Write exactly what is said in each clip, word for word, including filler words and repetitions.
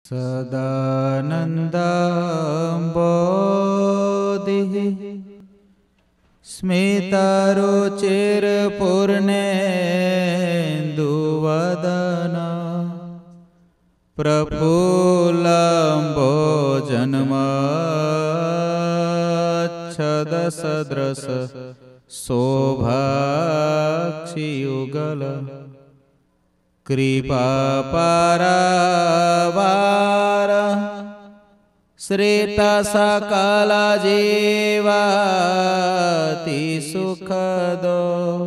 સદાનંદબોધિઃ સ્મિતારુચિરપૂર્ણેન્દુવદના પ્રફુલ્લંબોજન્મચ્છદસદૃશ શોભાક્ષિયુગલ કૃપાપારાવાર શ્રેતસકલજીવાતિ સુખદો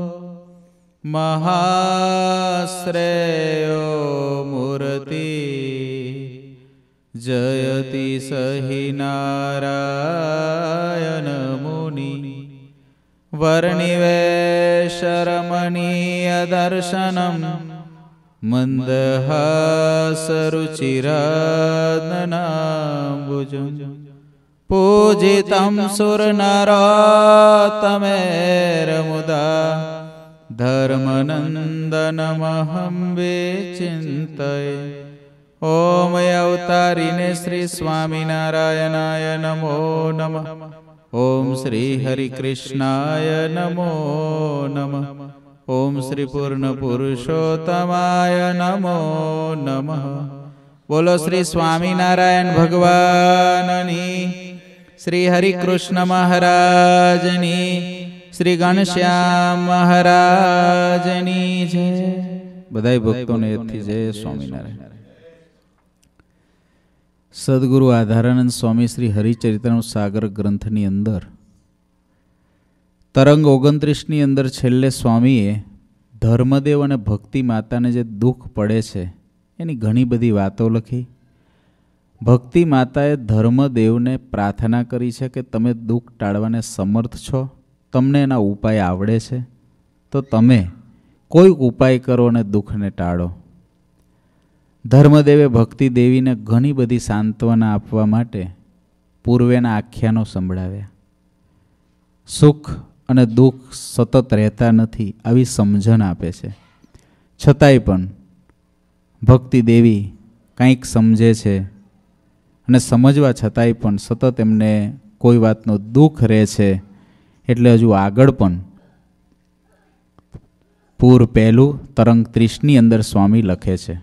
મહાશ્રેયો મૂર્તિ જયતિ સહિ નારાયણ મુનિ વર્ણિવેશરમણીય દર્શનમ મંદહાસરુચિરદનાંબુજં પૂજિतं સુરનરોત્તમૈર્મુદા ધર્મનંદનમહં વિચિંતયે. ઓમ અવતારીને શ્રી સ્વામિનારાયણાય નમો નમઃ. ઓમ શ્રી હરિકૃષ્ણાય નમો નમઃ. ઓમ શ્રી પૂર્ણ પુરુષોત્તમાય નમો નમઃ. બોલો શ્રી સ્વામિનારાયણ ભગવાનની, શ્રી હરિકૃષ્ણ મહારાજની, શ્રી ઘનશ્યામ મહારાજની જય. બધાય ભક્તોને એથી જય સ્વામિનારાયણ. સદગુરુ આધારાનંદ સ્વામી શ્રી હરિચરિત્રનું સાગર ગ્રંથની અંદર તરંગ ઓગણત્રીસની અંદર છેલ્લે સ્વામીએ ધર્મદેવ અને ભક્તિ માતાને જે દુઃખ પડે છે એની ઘણી બધી વાતો લખી. ભક્તિ માતાએ ધર્મદેવને પ્રાર્થના કરી છે કે તમે દુઃખ ટાળવાને સમર્થ છો, તમને એના ઉપાય આવડે છે, તો તમે કોઈક ઉપાય કરો અને દુઃખને ટાળો. ધર્મદેવે ભક્તિ દેવીને ઘણી બધી સાંત્વના આપવા માટે પૂર્વેના આખ્યાનો સંભળાવ્યા. સુખ અને દુઃખ સતત રહેતા નથી આવી સમજણ આપે છે. છતાંય પણ ભક્તિ દેવી કંઈક સમજે છે અને સમજવા છતાંય પણ સતત એમને કોઈ વાતનું દુઃખ રહે છે. એટલે હજુ આગળ પણ પૂર પહેલું તરંગ ત્રીસની અંદર સ્વામી લખે છે,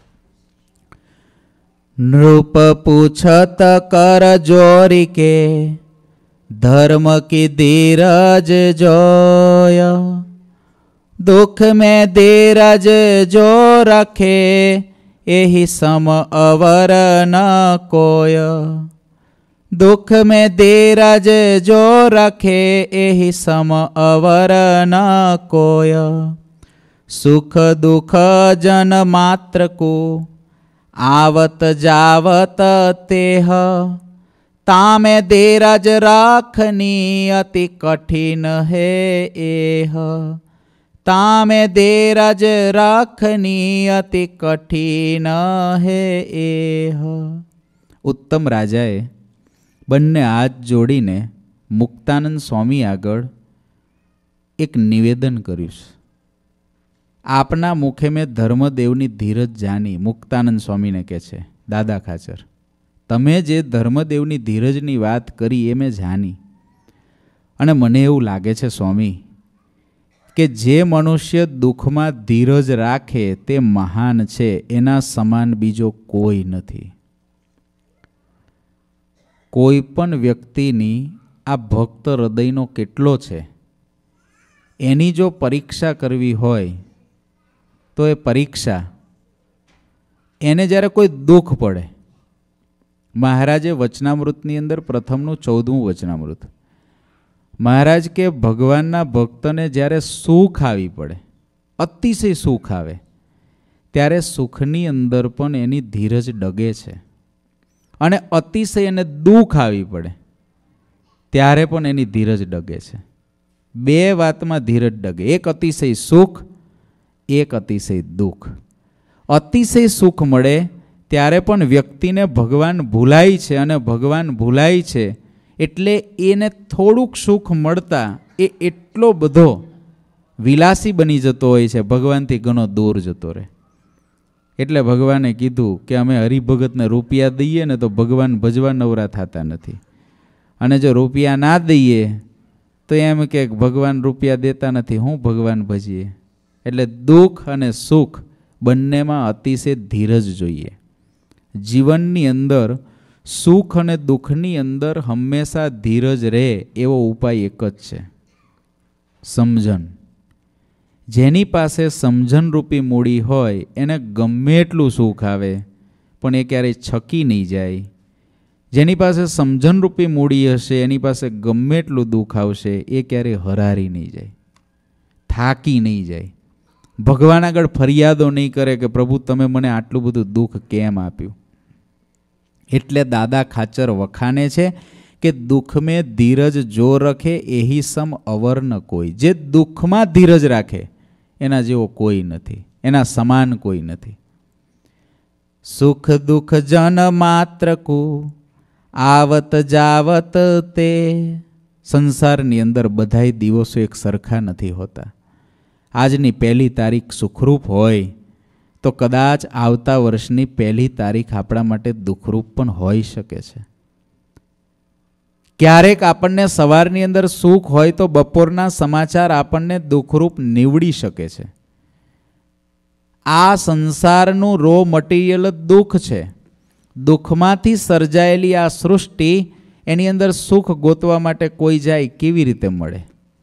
નૃપ પૂછત કર જોરી કે धर्म की धीरज जोया, दुख में धीरज जो रखे यही सम अवर न कोय. दुख में धीरज जो रखे यही सम अवर न कोय. सुख दुख जन मात्र को आवत जावत तेह, तामे धीरज राखनी अति कठिन है एह. तामे धीरज राखनी अति कठिन है एह. ઉત્તમ રાજાએ બંને હાથ જોડીને મુક્તાનંદ સ્વામી આગળ એક નિવેદન કર્યું છે. આપના મુખે મેં ધર્મદેવની ધીરજ જાણી. મુક્તાનંદ સ્વામીને કહે છે, દાદા ખાચર, તમે જે ધર્મદેવની ધીરજની વાત કરી એ મેં જાણી, અને મને એવું લાગે છે સ્વામી કે જે મનુષ્ય દુઃખમાં ધીરજ રાખે તે મહાન છે, એના સમાન બીજો કોઈ નથી. કોઈ પણ વ્યક્તિની આ ભક્ત હૃદયનો કેટલો છે એની જો પરીક્ષા કરવી હોય તો એ પરીક્ષા એને જ્યારે કોઈ દુઃખ પડે. મહારાજે વચનામૃતની અંદર પ્રથમનું ચૌદમું વચનામૃત, મહારાજ કે ભગવાનના ભક્તને જ્યારે સુખ આવી પડે, અતિશય સુખ આવે, ત્યારે સુખની અંદર પણ એની ધીરજ ડગે છે, અને અતિશય એને દુઃખ આવી પડે ત્યારે પણ એની ધીરજ ડગે છે. બે વાતમાં ધીરજ ડગે, એક અતિશય સુખ, એક અતિશય દુઃખ. અતિશય સુખ મળે ત્યારે પણ વ્યક્તિને ભગવાન ભૂલાય છે, અને ભગવાન ભૂલાય છે એટલે એને થોડુંક સુખ મળતા એ એટલો બધો વિલાસી બની જતો હોય છે, ભગવાનથી ઘણો દૂર જતો રહે. એટલે ભગવાને કીધું કે અમે હરિભગતને રૂપિયા દઈએ ને તો ભગવાન ભજવા નવરા થતા નથી, અને જો રૂપિયા ના દઈએ તો એમ કે ભગવાન રૂપિયા દેતા નથી, હું ભગવાન ભજીએ. એટલે દુઃખ અને સુખ બંનેમાં અતિશય ધીરજ જોઈએ. જીવનની અંદર સુખ અને દુઃખની અંદર હંમેશા ધીરજ રહે એવો ઉપાય એક જ છે, સમજણ. જેની પાસે સમજણરૂપી મૂડી હોય એને ગમે એટલું સુખ આવે પણ એ ક્યારેય છકી નહીં જાય. જેની પાસે સમજણરૂપી મૂડી હશે એની પાસે ગમે એટલું દુઃખ આવશે એ ક્યારેય હરારી નહીં જાય, થાકી નહીં જાય, ભગવાન આગળ ફરિયાદો નહીં કરે કે પ્રભુ તમે મને આટલું બધું દુઃખ કેમ આપ્યું. એટલે દાદા ખાચર વખાણે છે કે દુઃખ મેં ધીરજ જો રખે એહી સમ અવર ન કોઈ. જે દુઃખમાં ધીરજ રાખે એના જેવો કોઈ નથી, એના સમાન કોઈ નથી. સુખ દુઃખ જન માત્ર કો આવત જાવત તે. સંસારની અંદર બધાય દિવસો એક સરખા નથી હોતા. આજની પહેલી તારીખ સુખરૂપ હોય તો કદાચ આવતા વર્ષની પહેલી તારીખ આપણા માટે દુઃખરૂપ પણ હોઈ શકે છે. ક્યારેક આપણને સવારની અંદર સુખ હોય તો બપોરના સમાચાર આપણને દુઃખરૂપ નીવડી શકે છે. આ સંસારનું રો મટીરિયલ જ દુઃખ છે. દુઃખમાંથી સર્જાયેલી આ સૃષ્ટિ, એની અંદર સુખ ગોતવા માટે કોઈ જાય કેવી રીતે મળે?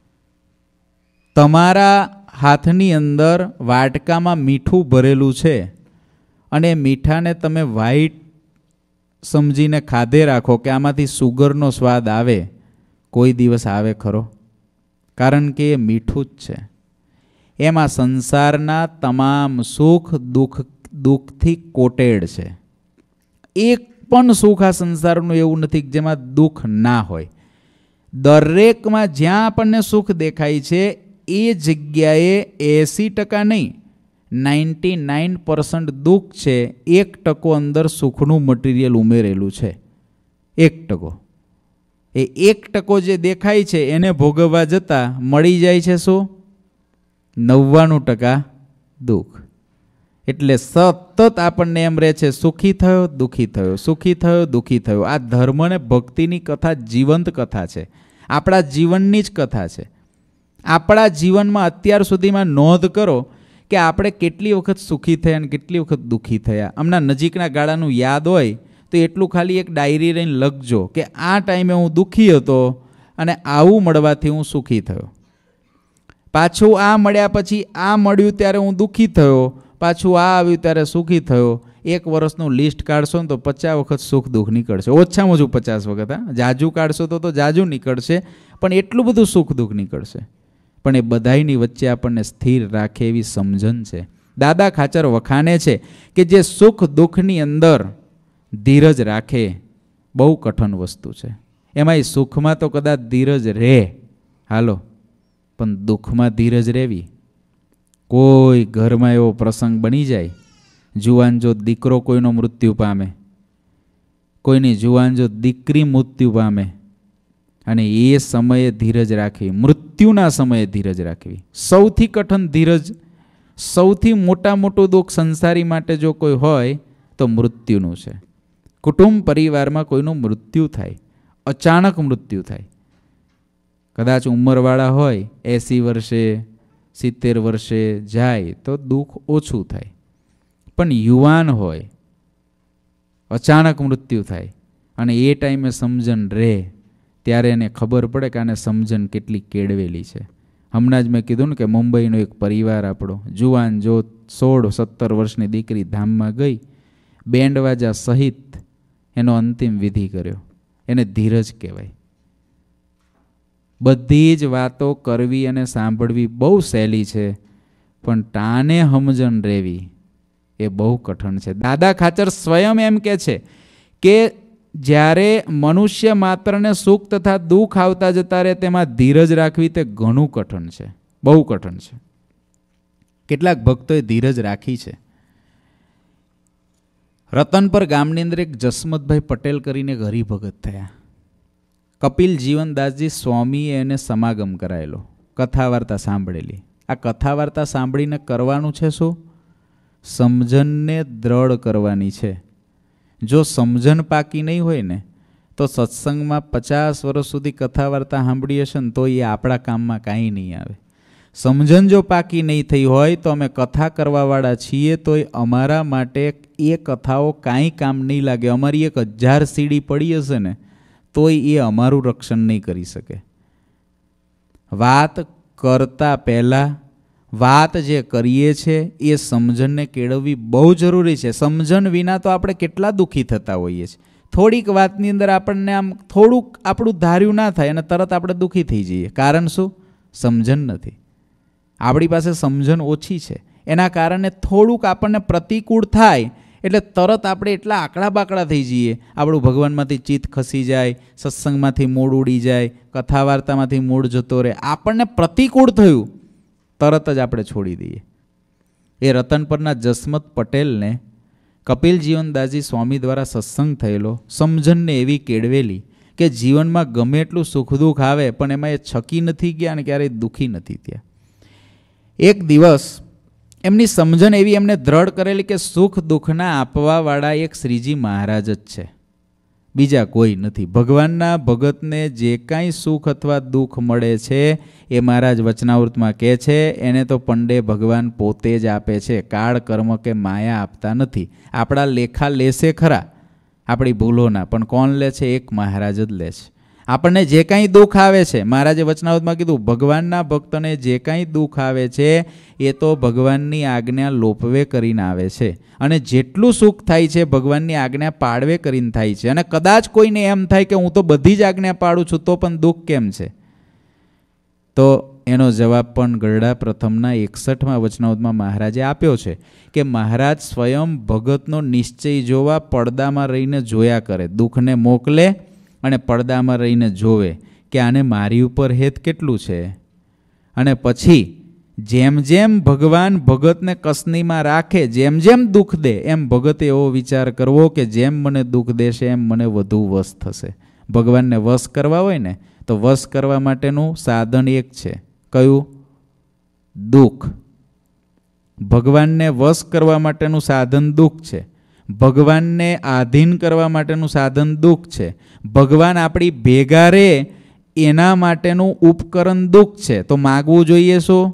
તમારા હાથની અંદર વાટકામાં મીઠું ભરેલું છે અને મીઠાને તમે વ્હાઈટ સમજીને ખાધે રાખો કે આમાંથી સુગરનો સ્વાદ આવે, કોઈ દિવસ આવે ખરો? કારણ કે એ મીઠું જ છે. એમાં સંસારના તમામ સુખ દુઃખ દુઃખથી કોટેડ છે. એક પણ સુખ આ સંસારનું એવું નથી જેમાં દુઃખ ના હોય. દરેકમાં જ્યાં આપણને સુખ દેખાય છે એ જગ્યાએ એંસી ટકા નહીં, નાઇન્ટી નાઇન પર્સન્ટ દુઃખ છે. એક ટકો અંદર સુખનું મટીરિયલ ઉમેરેલું છે. એક ટકો. એ એક ટકો જે દેખાય છે એને ભોગવવા જતાં મળી જાય છે શું? નવ્વાણું ટકા દુઃખ. એટલે સતત આપણને એમ રહે છે સુખી થયો દુઃખી થયો, સુખી થયો દુઃખી થયો. આ ધર્મ ને ભક્તિની કથા જીવંત કથા છે, આપણા જીવનની જ કથા છે. આપણા જીવનમાં અત્યાર સુધીમાં નોંધ કરો કે આપણે કેટલી વખત સુખી થયા અને કેટલી વખત દુઃખી થયા. હમણાં નજીકના ગાળાનું યાદ હોય તો એટલું ખાલી એક ડાયરી લઈને લખજો કે આ ટાઈમે હું દુઃખી હતો અને આવું મળવાથી હું સુખી થયો. પાછું આ મળ્યા પછી આ મળ્યું ત્યારે હું દુઃખી થયો, પાછું આ આવ્યું ત્યારે સુખી થયો. એક વર્ષનું લિસ્ટ કાઢશો ને તો પચાસ વખત સુખ દુઃખ નીકળશે, ઓછામાં ઓછું પચાસ વખત. હા, જાજુ કાઢશો તો તો જાજુ નીકળશે, પણ એટલું બધું સુખ દુઃખ નીકળશે. પણ એ બધાયની વચ્ચે આપણને સ્થિર રાખે એવી સમજણ છે. દાદા ખાચર વખાણે છે કે જે સુખ દુઃખની અંદર ધીરજ રાખે બહુ કઠણ વસ્તુ છે. એમાંય સુખમાં તો કદાચ ધીરજ રહે, હાલો, પણ દુઃખમાં ધીરજ રહેવી. કોઈ ઘરમાં એવો પ્રસંગ બની જાય, જુવાન જો દીકરો કોઈનો મૃત્યુ પામે, કોઈની જુવાન જો દીકરી મૃત્યુ પામે, અને એ સમયે ધીરજ રાખવી, મૃત્યુના સમયે ધીરજ રાખવી સૌથી કઠણ ધીરજ. સૌથી મોટા મોટું દુઃખ સંસારી માટે જો કોઈ હોય તો મૃત્યુનું છે. કુટુંબ પરિવારમાં કોઈનું મૃત્યુ થાય, અચાનક મૃત્યુ થાય. કદાચ ઉંમરવાળા હોય, એંસી વર્ષે સિત્તેર વર્ષે જાય તો દુઃખ ઓછું થાય. પણ યુવાન હોય, અચાનક મૃત્યુ થાય અને એ ટાઈમે સમજણ રહે ત્યારે એને ખબર પડે કે આને સમજણ કેટલી કેળવેલી છે. હમણાં જ મેં કીધું ને કે મુંબઈનો એક પરિવાર આપણો જુવાન જો સોળ સત્તર વર્ષની દીકરી ધામમાં ગઈ, બેન્ડવાજા સહિત એનો અંતિમ વિધિ કર્યો. એને ધીરજ કહેવાય. બધી જ વાતો કરવી અને સાંભળવી બહુ સહેલી છે, પણ ટાને સમજણ રહેવી એ બહુ કઠણ છે. દાદા ખાચર સ્વયં એમ કહે છે કે જ્યારે મનુષ્ય માત્રને સુખ તથા દુઃખ આવતા જતા રહે તેમાં ધીરજ રાખવી તે ઘણું કઠણ છે, બહુ કઠણ છે. કેટલાક ભક્તોએ ધીરજ રાખી છે. રતનપર ગામની અંદર એક જસમતભાઈ પટેલ કરીને એક હરિભગત થયા. કપિલ જીવનદાસજી સ્વામીએ એને સમાગમ કરાયેલો, કથા વાર્તા સાંભળેલી. આ કથા વાર્તા સાંભળીને કરવાનું છે શું? સમજણને દ્રઢ કરવાની છે. જો સમજણ પાકી નહીં હોય ને તો સત્સંગમાં પચાસ વર્ષ સુધી કથા વાર્તા સાંભળી હશે ને તો એ આપણા કામમાં કાંઈ નહીં આવે. સમજણ જો પાકી નહીં થઈ હોય તો અમે કથા કરવાવાળા છીએ તો એ અમારા માટે એ કથાઓ કાંઈ કામ નહીં લાગે. અમારી એક હજાર સીડી પડી હશે ને તોય એ અમારું રક્ષણ નહીં કરી શકે. વાત કરતા પહેલાં વાત જે કરીએ છીએ એ સમજણને કેળવવી બહુ જરૂરી છે. સમજણ વિના તો આપણે કેટલા દુઃખી થતા હોઈએ છીએ. થોડીક વાતની અંદર આપણને આમ થોડુંક આપણું ધાર્યું ના થાય અને તરત આપણે દુઃખી થઈ જઈએ. કારણ શું? સમજણ નથી. આપણી પાસે સમજણ ઓછી છે. એના કારણે થોડુંક આપણને પ્રતિકૂળ થાય એટલે તરત આપણે એટલા આકડા બાકડા થઈ જઈએ. આપણું ભગવાનમાંથી ચિત્ત ખસી જાય, સત્સંગમાંથી મૂડ ઉડી જાય, કથા વાર્તામાંથી મૂડ જતો રહે. આપણને પ્રતિકૂળ થયું તરત જ આપણે છોડી દઈએ. એ રતનપરના જસમત પટેલને કપિલ જીવનદાસજી સ્વામી દ્વારા સત્સંગ થયેલો સમજણને એવી કેળવેલી કે જીવનમાં ગમે એટલું સુખ દુઃખ આવે પણ એમાં એ છકી નથી ગયા અને ક્યારેય દુઃખી નથી થયા. એક દિવસ એમની સમજણ એવી એમને દ્રઢ કરેલી કે સુખ દુઃખના આપવાવાળા એક શ્રીજી મહારાજ જ છે, બીજા કોઈ નથી. ભગવાનના ભગતને જે કાંઈ સુખ અથવા દુઃખ મળે છે એ મહારાજ વચનાવૃતમાં કહે છે એને તો પંડે ભગવાન પોતે જ આપે છે. કાળ કર્મ કે માયા આપતા નથી. આપણા લેખા લેશે ખરા આપણી ભૂલોના, પણ કોણ લે છે? એક મહારાજ જ લે છે. આપણને જે કાંઈ દુઃખ આવે છે, મહારાજે વચનાવૃતમાં કીધું ભગવાનના ભક્તને જે કાંઈ દુઃખ આવે છે એ તો ભગવાનની આજ્ઞા લોપવે કરીને આવે છે, અને જેટલું સુખ થાય છે ભગવાનની આજ્ઞા પાળવે કરીને થાય છે. અને કદાચ કોઈને એમ થાય કે હું તો બધી જ આજ્ઞા પાડું છું તો પણ દુઃખ કેમ છે? તો એનો જવાબ પણ ગરડા પ્રથમના એકસઠમાં વચનાવૃતમાં મહારાજે આપ્યો છે કે મહારાજ સ્વયં ભગતનો નિશ્ચય જોવા પડદામાં રહીને જોયા કરે, દુઃખને મોકલે અને પડદામાં રહીને જોવે કે આને મારી ઉપર હેત કેટલું છે. અને પછી જેમ જેમ ભગવાન ભગતને કસનીમાં રાખે, જેમ જેમ દુઃખ દે એમ ભગતે એવો વિચાર કરવો કે જેમ મને દુઃખ દેશે એમ મને વધુ વશ થશે. ભગવાનને વશ કરવા હોય ને તો વશ કરવા માટેનું સાધન એક છે. કયું? દુઃખ. ભગવાનને વશ કરવા માટેનું સાધન દુઃખ છે. ભગવાનને આધીન કરવા માટેનું સાધન દુઃખ છે. ભગવાન આપણી ભેગા રહે એના માટેનું ઉપકરણ દુઃખ છે. તો માગવું જોઈએ શું?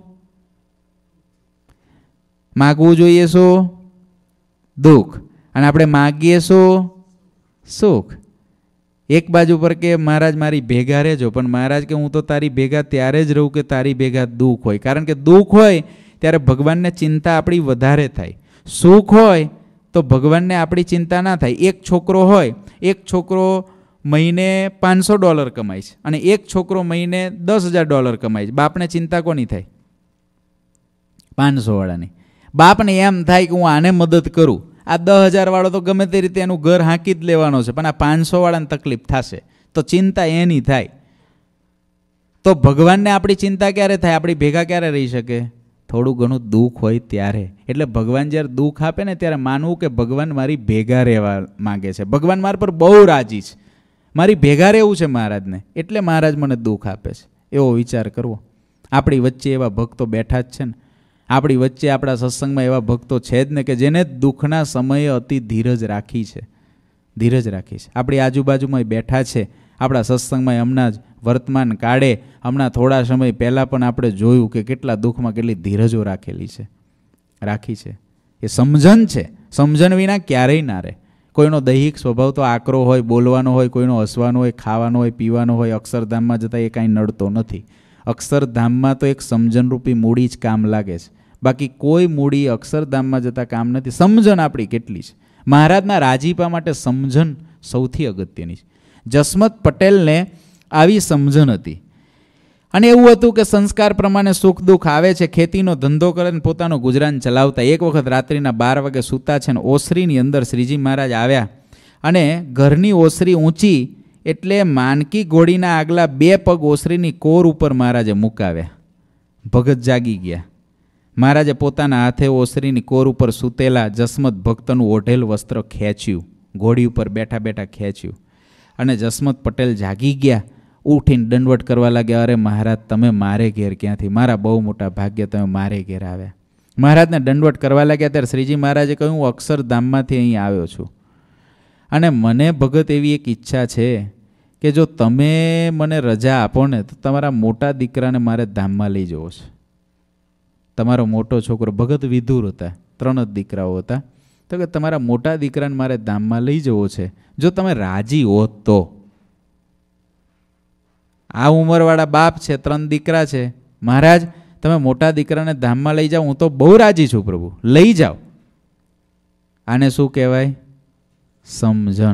માગવું જોઈએ શું? દુઃખ. અને આપણે માગીએ શું? સુખ. એક બાજુ પર કે મહારાજ મારી ભેગા રહેજો, પણ મહારાજ કે હું તો તારી ભેગા ત્યારે જ રહું કે તારી ભેગા દુઃખ હોય. કારણ કે દુઃખ હોય ત્યારે ભગવાનને ચિંતા આપણી વધારે થાય. સુખ હોય તો ભગવાનને આપણી ચિંતા ના થાય. એક છોકરો હોય, એક છોકરો મહિને પાંચસો ડોલર કમાય છે અને એક છોકરો મહિને દસ હજાર ડોલર કમાય છે. બાપને ચિંતા કોની થાય? પાંચસો વાળાની. બાપને એમ થાય કે હું આને મદદ કરું, આ દસ હજાર વાળો તો ગમે તે રીતે એનું ઘર હાંકી જ લેવાનો છે, પણ આ પાંચસો વાળાને તકલીફ થશે તો ચિંતા એની થાય. તો ભગવાનને આપણી ચિંતા ક્યારે થાય? આપણી ભેગા ક્યારે રહી શકે? થોડું ઘણું દુઃખ હોય ત્યારે. એટલે ભગવાન જ્યારે દુઃખ આપે ને ત્યારે માનવું કે ભગવાન મારી ભેગા રહેવા માગે છે, ભગવાન મારા પર બહુ રાજી છે, મારી ભેગા રહેવું છે મહારાજને, એટલે મહારાજ મને દુઃખ આપે છે, એવો વિચાર કરવો. આપણી વચ્ચે એવા ભક્તો બેઠા જ છે ને, આપણી વચ્ચે આપણા સત્સંગમાં એવા ભક્તો છે જ ને કે જેને દુઃખના સમયે અતિ ધીરજ રાખી છે. ધીરજ રાખી છે. આપણી આજુબાજુમાં બેઠા છે, આપણા સત્સંગમાં હમણાં જ વર્તમાન કાળે હમણાં થોડા સમય પહેલાં પણ આપણે જોયું કે કેટલા દુઃખમાં કેટલી ધીરજો રાખેલી છે, રાખી છે. એ સમજણ છે. સમજણ વિના ક્યારેય ના રહે. કોઈનો દૈહિક સ્વભાવ તો આકરો હોય, બોલવાનો હોય, કોઈનો હસવાનો હોય, ખાવાનો હોય, પીવાનો હોય. અક્ષરધામમાં જતાં એ કાંઈ નડતો નથી. અક્ષરધામમાં તો એક સમજણરૂપી મૂડી જ કામ લાગે છે, બાકી કોઈ મૂડી અક્ષરધામમાં જતાં કામ નથી. સમજણ આપણી કેટલી છે. મહારાજના રાજીપા માટે સમજણ સૌથી અગત્યની છે. જસમત પટેલને આવી સમજણ હતી અને એવું હતું કે સંસ્કાર પ્રમાણે સુખ દુઃખ આવે છે. ખેતીનો ધંધો કરે ને પોતાનો ગુજરાન ચલાવતા. એક વખત રાત્રિના બાર વાગે સૂતા છે ને ઓસરીની અંદર શ્રીજી મહારાજ આવ્યા અને ઘરની ઓસરી ઊંચી એટલે માનકી ઘોડીના આગલા બે પગ ઓસરીની કોર ઉપર મહારાજે મુકાવ્યા. ભગત જાગી ગયા. મહારાજે પોતાના હાથે ઓસરીની કોર ઉપર સૂતેલા જસમત ભક્તનું ઓઢેલ વસ્ત્ર ખેંચ્યું, ઘોડી ઉપર બેઠા બેઠા ખેંચ્યું અને જસમત પટેલ જાગી ગયા. ઉઠીને દંડવટ કરવા લાગ્યા. અરે મહારાજ, તમે મારે ઘેર ક્યાંથી? મારા બહુ મોટા ભાગ્ય, તમે મારે ઘેર આવ્યા. મહારાજને દંડવટ કરવા લાગ્યા ત્યારે શ્રીજી મહારાજે કહ્યું, હું અક્ષરધામમાંથી અહીં આવ્યો છું અને મને ભગત એવી એક ઈચ્છા છે કે જો તમે મને રજા આપો ને તો તમારા મોટા દીકરાને મારે ધામમાં લઈ જવો છે. તમારો મોટો છોકરો, ભગત વિધુર હતા, ત્રણ જ દીકરાઓ હતા, તો કે તમારા મોટા દીકરાને મારે ધામમાં લઈ જવો છે, જો તમે રાજી હોત તો. આ ઉંમરવાળા બાપ છે, ત્રણ દીકરા છે, મહારાજ તમે મોટા દીકરાને ધામમાં લઈ જાઓ, હું તો બહુ રાજી છું પ્રભુ, લઈ જાઓ. આને શું કહેવાય? સમજણ.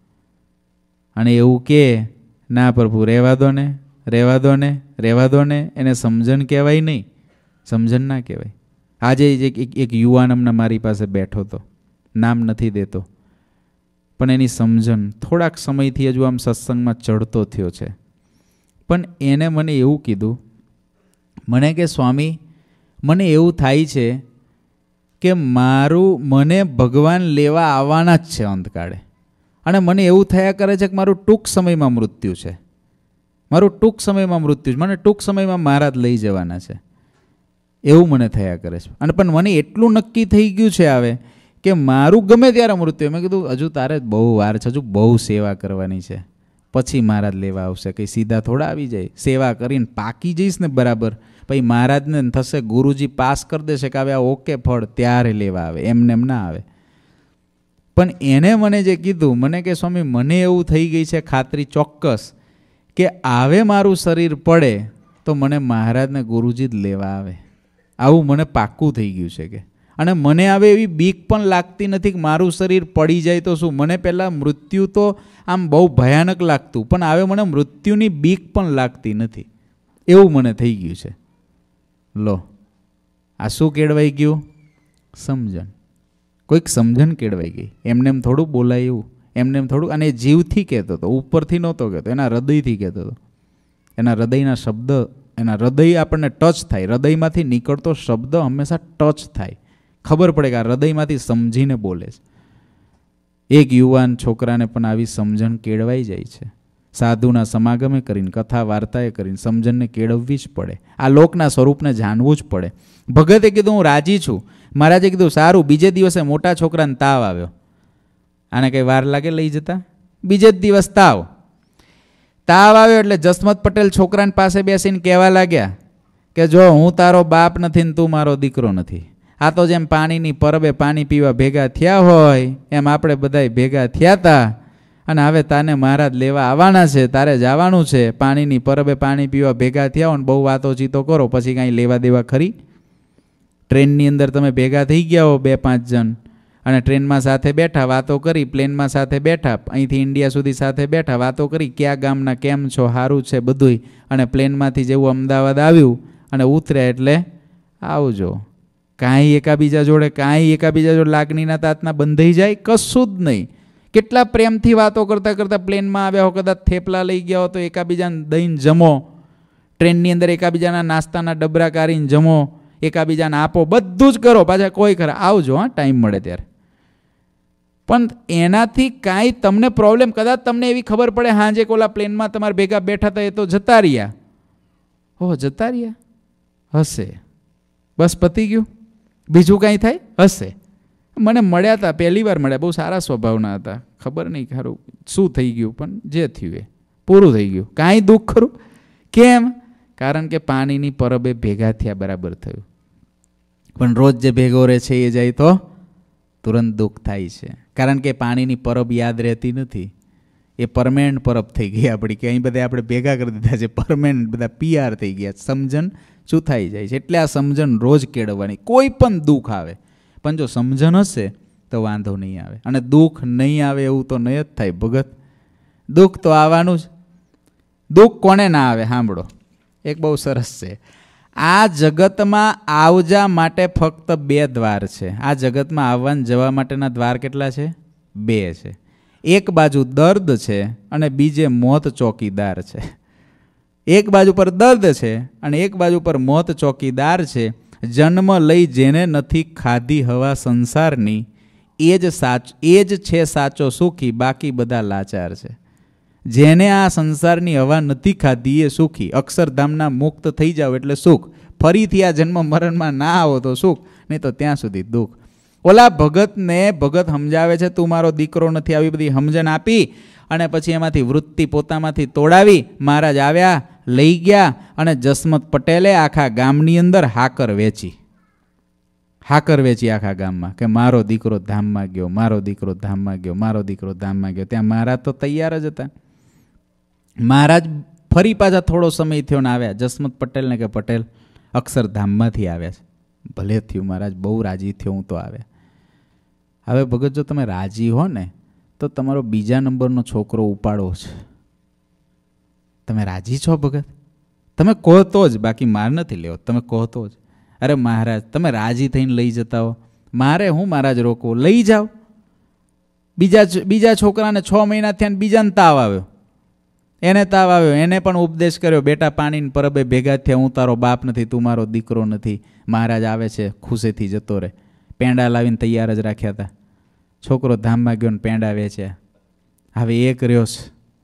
અને એવું કે ના પ્રભુ રહેવા દો ને, રહેવા દો ને, રહેવા દો ને, એને સમજણ કહેવાય નહીં, સમજણ ના કહેવાય. આજે એક એક યુવાન અમને મારી પાસે બેઠો હતો, નામ નથી દેતો, પણ એની સમજણ થોડાક સમયથી હજુ આમ સત્સંગમાં ચડતો થયો છે. પણ એને મને એવું કીધું, મને કે સ્વામી મને એવું થાય છે કે મારું મને ભગવાન લેવા આવવાના જ છે અંતકાળે, અને મને એવું થયા કરે છે કે મારું ટૂંક સમયમાં મૃત્યુ છે, મારું ટૂંક સમયમાં મૃત્યુ છે, મને ટૂંક સમયમાં મહારાજ લઈ જવાના છે, એવું મને થયા કરે છે. અને પણ મને એટલું નક્કી થઈ ગયું છે હવે કે મારું ગમે ત્યારે મૃત્યુ. મેં કીધું હજુ તારે બહુ વાર છે, હજુ બહુ સેવા કરવાની છે, પછી મહારાજ લેવા આવશે. કંઈ સીધા થોડા આવી જાય, સેવા કરીને પાકી જઈશ ને બરાબર, પછી મહારાજને થશે ગુરુજી પાસ કરી દેશે કે હવે આ ઓકે ફળ, ત્યારે લેવા આવે, એમને એમ ના આવે. પણ એને મને જે કીધું, મને કે સ્વામી મને એવું થઈ ગઈ છે ખાતરી ચોક્કસ કે આવે મારું શરીર પડે તો મને મહારાજને ગુરુજી જ લેવા આવે, આવું મને પાક્કું થઈ ગયું છે કે. અને મને હવે એવી બીક પણ લાગતી નથી કે મારું શરીર પડી જાય તો શું. મને પહેલાં મૃત્યુ તો આમ બહુ ભયાનક લાગતું, પણ હવે મને મૃત્યુની બીક પણ લાગતી નથી, એવું મને થઈ ગયું છે. લો, આ શું કેળવાઈ ગયું? સમજણ. કોઈક સમજણ કેળવાઈ ગઈ. એમને એમ થોડું બોલાય એવું, એમને એમ થોડું. અને જીવથી કહેતો હતો, ઉપરથી નહોતો કહેતો, એના હૃદયથી કહેતો હતો. એના હૃદયના શબ્દ, એના હૃદય આપણને ટચ થાય, હૃદયમાંથી નીકળતો શબ્દ હંમેશા ટચ થાય, ખબર પડે કે આ હૃદયમાંથી સમજીને બોલે છે. એક યુવાન છોકરાને પણ આવી સમજણ કેળવાઈ જાય છે. સાધુના સમાગમે કરીને, કથા વાર્તાએ કરીને સમજણને કેળવવી જ પડે. આ લોકના સ્વરૂપને જાણવું જ પડે. ભગતે કીધું હું રાજી છું. મહારાજે કીધું સારું. બીજે દિવસે મોટા છોકરાને તાવ આવ્યો. આને કંઈ વાર લાગે લઈ જતા? બીજે જ દિવસ તાવ તાવ આવ્યો એટલે જસમત પટેલ છોકરાની પાસે બેસીને કહેવા લાગ્યા કે જો હું તારો બાપ નથી ને તું મારો દીકરો નથી. આ તો જેમ પાણીની પરબે પાણી પીવા ભેગા થયા હોય એમ આપણે બધાય ભેગા થયા હતા, અને હવે તાને મહારાજ લેવા આવવાના છે, તારે જવાનું છે. પાણીની પરબે પાણી પીવા ભેગા થયા હોય ને બહુ વાતો ચીતો કરો, પછી કાંઈ લેવા દેવા ખરી? ટ્રેનની અંદર તમે ભેગા થઈ ગયા હો બે પાંચ જણ, અને ટ્રેનમાં સાથે બેઠા, વાતો કરી, પ્લેનમાં સાથે બેઠા, અહીંથી ઇન્ડિયા સુધી સાથે બેઠા, વાતો કરી, ક્યાં ગામના, કેમ છો, સારું છે બધુંય. અને પ્લેનમાંથી જેવું અમદાવાદ આવ્યું અને ઉતર્યા એટલે આવજો. કાંઈ એકાબીજા જોડે કાંઈ એકાબીજા જોડે લાગણીના તાતના બંધાઈ જાય? કશું જ નહીં. કેટલા પ્રેમથી વાતો કરતાં કરતાં પ્લેનમાં આવ્યા હો, કદાચ થેપલા લઈ ગયા હો તો એકાબીજાને દઈને જમો, ટ્રેનની અંદર એકાબીજાના નાસ્તાના ડબરા કાઢીને જમો, એકાબીજાને આપો, બધું જ કરો. પાછા કોઈ ખરા આવજો હા ટાઈમ મળે ત્યારે. પણ એનાથી કાંઈ તમને પ્રોબ્લેમ, કદાચ તમને એવી ખબર પડે હા જે કોલા પ્લેનમાં તમારે ભેગા બેઠા હતા એ તો જતા રહ્યા હો, જતા રહ્યા હશે, બસ પતી ગયું, બીજું કાંઈ થાય હશે. મને મળ્યા હતા, પહેલી વાર મળ્યા, બહુ સારા સ્વભાવના હતા. ખબર નહીં ખરું શું થઈ ગયું, પણ જે થયું એ પૂરું થઈ ગયું. કાંઈ દુઃખ ખરું? કેમ? કારણ કે પાણીની પરબે ભેગા થયા, બરાબર થયું. પણ રોજ જે ભેગો રહે છે એ જાય તો તુરંત દુઃખ થાય છે, કારણ કે પાણીની પરબ યાદ રહેતી નથી. એ પરમેનન્ટ પરબ થઈ ગઈ આપણી, કે અહીં બધા આપણે ભેગા કરી દીધા છે, પરમેનન્ટ બધા પીઆર થઈ ગયા, સમજણ ચૂથાઈ જાય છે. એટલે આ સમજણ રોજ કેળવવાની. કોઈ પણ દુઃખ આવે પણ જો સમજણ હશે તો વાંધો નહીં આવે, અને દુઃખ નહીં આવે એવું તો નહીં જ થાય ભગત. દુઃખ તો આવવાનું જ. દુઃખ કોને ના આવે? સાંભળો, એક બહુ સરસ છે. આ જગતમાં આવજા માટે ફક્ત બે દ્વાર છે. આ જગતમાં આવવા જવા માટેના દ્વાર કેટલા છે? બે છે. એક બાજુ દર્દ છે અને બીજે મોત ચોકીદાર છે. એક બાજુ પર દર્દ છે અને એક બાજુ પર મોત ચોકીદાર છે. જન્મ લઈ જેને નથી ખાધી હવા સંસારની, એ જ સાચ એ જ છે સાચો સુખી, બાકી બધા લાચાર છે. જેને આ સંસારની હવા નથી ખાધી એ સુખી. અક્ષરધામના મુક્ત થઈ જાવ એટલે સુખ. ફરીથી આ જન્મ મરણમાં ના આવો તો સુખ, નહીં તો ત્યાં સુધી દુઃખ. ઓલા ભગતને ભગત સમજાવે છે તું મારો દીકરો નથી, આવી બધી સમજણ આપી અને પછી એમાંથી વૃત્તિ પોતામાંથી તોડાવી મહારાજ આવ્યા, લઈ ગયા અને જસમત પટેલે આખા ગામની અંદર હાકર વેચી હાકર વેચી આખા ગામમાં કે મારો દીકરો ધામમાં ગયો, મારો દીકરો ધામમાં ગયો, મારો દીકરો ધામમાં ગયો. ત્યાં મહારાજ તો તૈયાર જ હતા. મહારાજ ફરી પાછા થોડો સમય થયો ને આવ્યા જસમત પટેલને કે પટેલ અક્ષરધામમાંથી આવ્યા છે. ભલે થયું મહારાજ, બહુ રાજી થયો હું તો આવ્યા. હવે ભગત જો તમે રાજી હો ને તો તમારો બીજા નંબરનો છોકરો ઉપાડો છે. તમે રાજી છો ભગત? તમે કહો તો જ, બાકી માર નથી લેવો, તમે કહો તો જ. અરે મહારાજ તમે રાજી થઈને લઈ જતા હો, મારે હું મહારાજ રોકવો, લઈ જાઓ. બીજા બીજા છોકરાને છ મહિના થયા ને બીજાને તાવ આવ્યો, એને તાવ આવ્યો, એને પણ ઉપદેશ કર્યો, બેટા પાણીને પરબે ભેગા થયા, હું તારો બાપ નથી, તું મારો દીકરો નથી. મહારાજ આવે છે ખુશીથી જતો રહે. પેંડા લાવીને તૈયાર જ રાખ્યા હતા. છોકરો ધામમાં ગયો ને પેંડા વેચ્યા. હવે એક રહ્યો છે.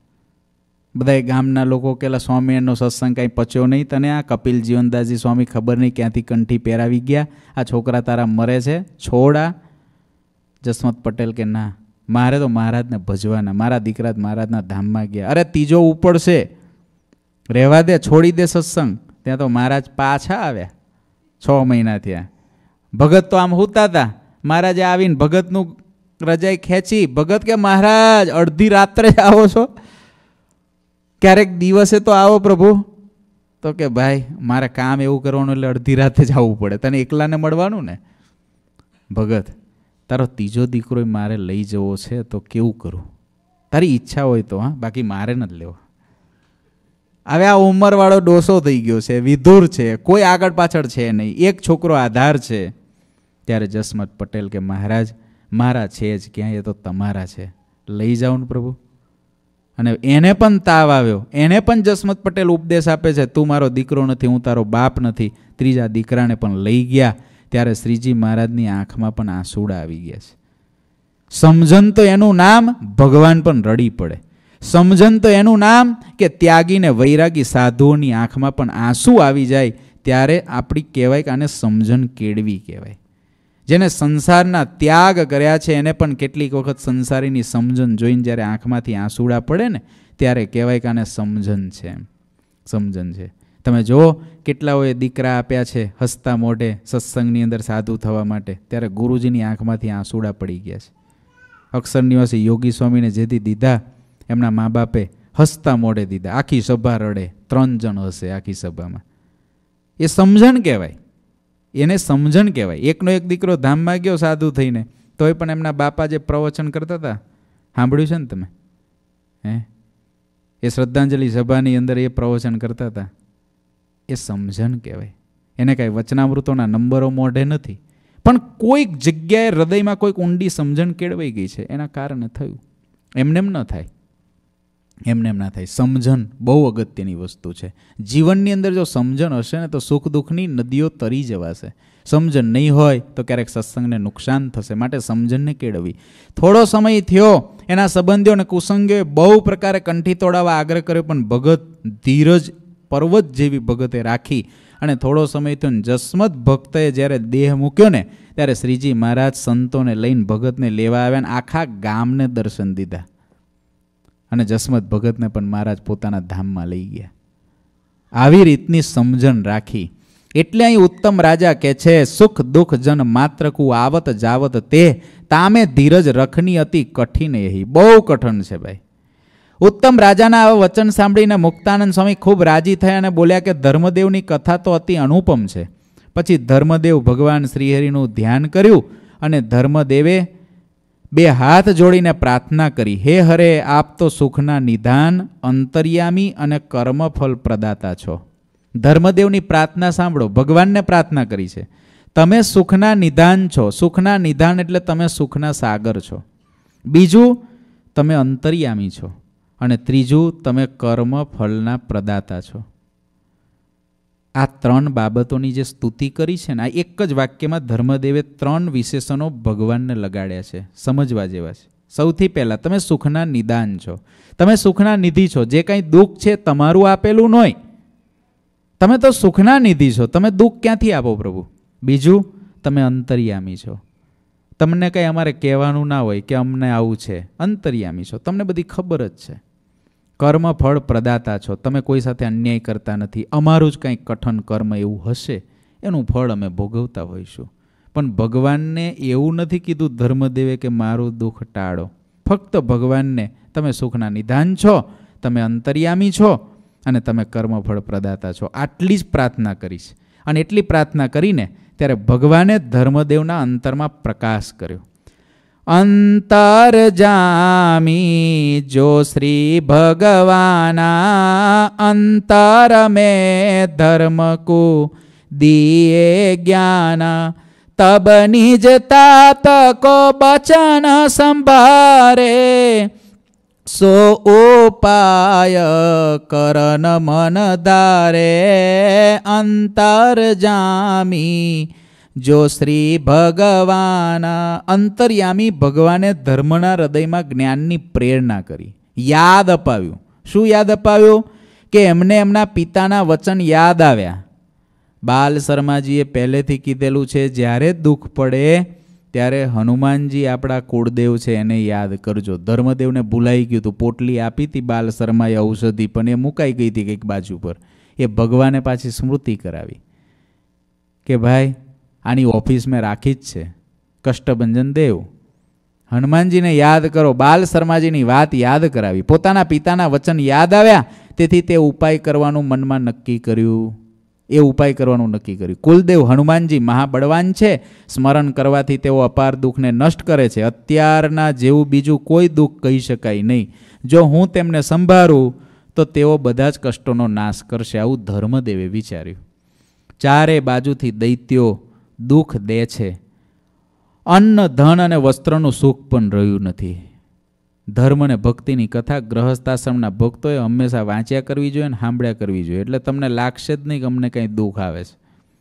બધા ગામના લોકો કેલા સ્વામીનો સત્સંગ કાંઈ પચ્યો નહીં તને, આ કપિલ જીવનદાસજી સ્વામી ખબર નહીં ક્યાંથી કંઠી પહેરાવી ગયા, આ છોકરા તારા મરે છે, છોડા. જસમત પટેલ કે ના, મારે તો મહારાજને ભજવાના, મારા દીકરા મહારાજના ધામમાં ગયા. અરે ત્રીજો ઉપડશે, રહેવા દે, છોડી દે સત્સંગ. ત્યાં તો મહારાજ પાછા આવ્યા. છ મહિના થયા. ભગત તો આમ હુતા હતા, મહારાજે આવીને ભગતનું રજાઈ ખેંચી. ભગત કે મહારાજ અડધી રાત્રે જ આવો છો, ક્યારેક દિવસે તો આવો પ્રભુ. તો કે ભાઈ મારે કામ એવું કરવાનું એટલે અડધી રાતે જ આવવું પડે, તને એકલાને મળવાનું ને. ભગત તારો ત્રીજો દીકરો મારે લઈ જવો છે તો કેવું કરું? તારી ઈચ્છા હોય તો, હા, બાકી મારે નથી લેવો. હવે આ ઉંમરવાળો ડોસો થઈ ગયો છે, વિધુર છે, કોઈ આગળ પાછળ છે નહીં, એક છોકરો આધાર છે. ત્યારે જસમત પટેલ કે મહારાજ મારા છે જ ક્યાં, એ તો તમારા છે, લઈ જાઓ ને પ્રભુ. અને એને પણ તાવ આવ્યો, એને પણ જસમત પટેલ ઉપદેશ આપે છે તું મારો દીકરો નથી, હું તારો બાપ નથી. ત્રીજા દીકરાને પણ લઈ ગયા. ત્યારે શ્રીજી મહારાજની આંખમાં પણ આંસુડા આવી ગયા છે. સમજન તો એનું નામ ભગવાન પણ રડી પડે. સમજન તો એનું નામ કે ત્યાગીને વૈરાગી સાધુઓની આંખમાં પણ આંસુ આવી જાય. ત્યારે આપણી કહેવાય કે આને સમજન કેળવી કહેવાય. જેને સંસારના ત્યાગ કર્યા છે એને પણ કેટલીક વખત સંસારીની સમજણ જોઈને જ્યારે આંખમાંથી આંસુડા પડે ને ત્યારે કહેવાય કે આને સમજન છે, સમજન છે. તમે જુઓ કેટલાઓએ દીકરા આપ્યા છે હસતા મોઢે સત્સંગની અંદર સાધુ થવા માટે, ત્યારે ગુરુજીની આંખમાંથી આંસુડા પડી ગયા છે. અક્ષર નિવાસી યોગી સ્વામીને જેથી દીધા એમના મા બાપે હસતા મોઢે દીધા. આખી સભા રડે, ત્રણ જણ હશે આખી સભામાં. એ સમજણ કહેવાય, એને સમજણ કહેવાય. એકનો એક દીકરો ધામમાં ગયો સાધુ થઈને, તોય પણ એમના બાપા જે પ્રવચન કરતા હતા સાંભળ્યું છે ને તમે? હે એ શ્રદ્ધાંજલિ સભાની અંદર એ પ્રવચન કરતા હતા. એ સમજણ કહેવાય. એને કાંઈ વચનામૃતોના નંબરો મોઢે નથી, પણ કોઈક જગ્યાએ હૃદયમાં કોઈક ઊંડી સમજણ કેળવાઈ ગઈ છે, એના કારણે થયું. એમને એમ ન થાય, એમને એમ ના થાય. સમજણ બહુ અગત્યની વસ્તુ છે. જીવનની અંદર જો સમજણ હશે ને તો સુખ દુઃખની નદીઓ તરી જવાશે. સમજણ નહીં હોય તો ક્યારેક સત્સંગને નુકસાન થશે. માટે સમજણને કેળવી. થોડો સમય થયો, એના સંબંધીઓ અને કુસંગીઓએ બહુ પ્રકારે કંઠી તોડાવવા આગ્રહ કર્યો, પણ ભગત ધીરજ પર્વત જેવી ભગતે રાખી. અને થોડો સમય થયો, જસમત ભક્તએ જ્યારે દેહ મૂક્યો ને ત્યારે શ્રીજી મહારાજ સંતોને લઈને ભગતને લેવા આવ્યા અને આખા ગામને દર્શન દીધા. અને જસમત ભગતને પણ મહારાજ પોતાના ધામમાં લઈ ગયા. આવી રીતની સમજણ રાખી. એટલે અહીં ઉત્તમ રાજા કહે છે સુખ દુઃખ જન માત્ર કુ આવત જાવત તે તામે ધીરજ રખની અતિ કઠિન એહી. બહુ કઠણ છે ભાઈ. ઉત્તમ રાજાના આવા વચન સાંભળીને મુક્તાનંદ સ્વામી ખૂબ રાજી થયા અને બોલ્યા કે ધર્મદેવની કથા તો અતિ અનુપમ છે. પછી ધર્મદેવ ભગવાન શ્રીહરિનું ધ્યાન કર્યું અને ધર્મદેવે બે હાથ જોડીને પ્રાર્થના કરી, હે હરે આપ તો સુખના નિધાન અંતર્યામી અને કર્મફળ પ્રદાતા છો. ધર્મદેવની પ્રાર્થના સાંભળો. ભગવાનને પ્રાર્થના કરી છે, તમે સુખના નિધાન છો. સુખના નિધાન એટલે તમે સુખના સાગર છો. બીજું તમે અંતર્યામી છો. અને ત્રીજું તમે કર્મ ફળના પ્રદાતા છો. આ ત્રણ બાબતોની જે સ્તુતિ કરી છે ને, આ એક જ વાક્યમાં ધર્મદેવે ત્રણ વિશેષણો ભગવાનને લગાડ્યા છે, સમજવા જેવા છે. સૌથી પહેલાં તમે સુખના નિદાન છો, તમે સુખના નિધિ છો. જે કંઈ દુઃખ છે તમારું આપેલું નહીં, તમે તો સુખના નિધિ છો, તમે દુઃખ ક્યાંથી આપો પ્રભુ? બીજું તમે અંતર્યામી છો. તમને કંઈ અમારે કહેવાનું ના હોય કે અમને આવું છે. અંતર્યામી છો, તમને બધી ખબર જ છે. કર્મ ફળ પ્રદાતા છો, તમે કોઈ સાથે અન્યાય કરતા નથી. અમારું જ કંઈક કઠન કર્મ એવું હશે, એનું ફળ અમે ભોગવતા હોઈશું. પણ ભગવાનને એવું નથી કીધું ધર્મદેવે કે મારું દુઃખ ટાળો. ફક્ત ભગવાનને તમે સુખના નિધાન છો, તમે અંતર્યામી છો અને તમે કર્મફળ પ્રદાતા છો, આટલી જ પ્રાર્થના કરીશ. અને એટલી પ્રાર્થના કરીને ત્યારે ભગવાને ધર્મદેવના અંતરમાં પ્રકાશ કર્યો. અંતરજામી જો શ્રી ભગવાના અંતર મેં ધર્મ કો દિયે જ્ઞાના તબ નિજ तात को बचन संभारे सो उपाय करन मन धारे अंतर जामी जो श्री भगवान अंतर्यामी भगवाने धर्मना हृदयમાં જ્ઞાનની પ્રેરણા કરી, યાદ અપાવ્યું. શું યાદ અપાવ્યું? કે એમને એમના પિતાના વચન યાદ આવ્યા. બાલ શર્માજીએ પહેલેથી કીધેલું છે, જ્યારે દુઃખ પડે ત્યારે હનુમાનજી આપણા કુળદેવ છે એને યાદ કરજો. ધર્મદેવને ભૂલાઈ ગયું હતું, પોટલી આપી હતી બાલ શર્માએ ઔષધિ, પણ એ મુકાઈ ગઈ હતી કંઈક બાજુ પર. એ ભગવાને પાછી સ્મૃતિ કરાવી કે ભાઈ આની ઓફિસ મેં રાખી જ છે. કષ્ટભંજન દેવ, હનુમાનજીને યાદ કરો. બાલ શર્માજીની વાત યાદ કરાવી, પોતાના પિતાના વચન યાદ આવ્યા, તેથી તે ઉપાય કરવાનું મનમાં નક્કી કર્યું. એ ઉપાય કરવાનું નક્કી કર્યું. કુલદેવ હનુમાનજી મહાબળવાન છે, સ્મરણ કરવાથી તેઓ અપાર દુઃખને નષ્ટ કરે છે. અત્યારના જેવું બીજું કોઈ દુઃખ કહી શકાય નહીં. જો હું તેમને સંભાળું તો તેઓ બધા જ કષ્ટોનો નાશ કરશે, આવું ધર્મદેવે વિચાર્યું. ચારે બાજુથી દૈત્યો દુઃખ દે છે. અન્ન ધન અને વસ્ત્રનું સુખ પણ રહ્યું નથી. ધર્મ અને ભક્તિની કથા ગ્રહસ્થાશ્રમના ભક્તોએ હંમેશા વાંચ્યા કરવી જોઈએ અને સાંભળ્યા કરવી જોઈએ. એટલે તમને લાગશે જ નહીં કે અમને કંઈ દુઃખ આવે છે.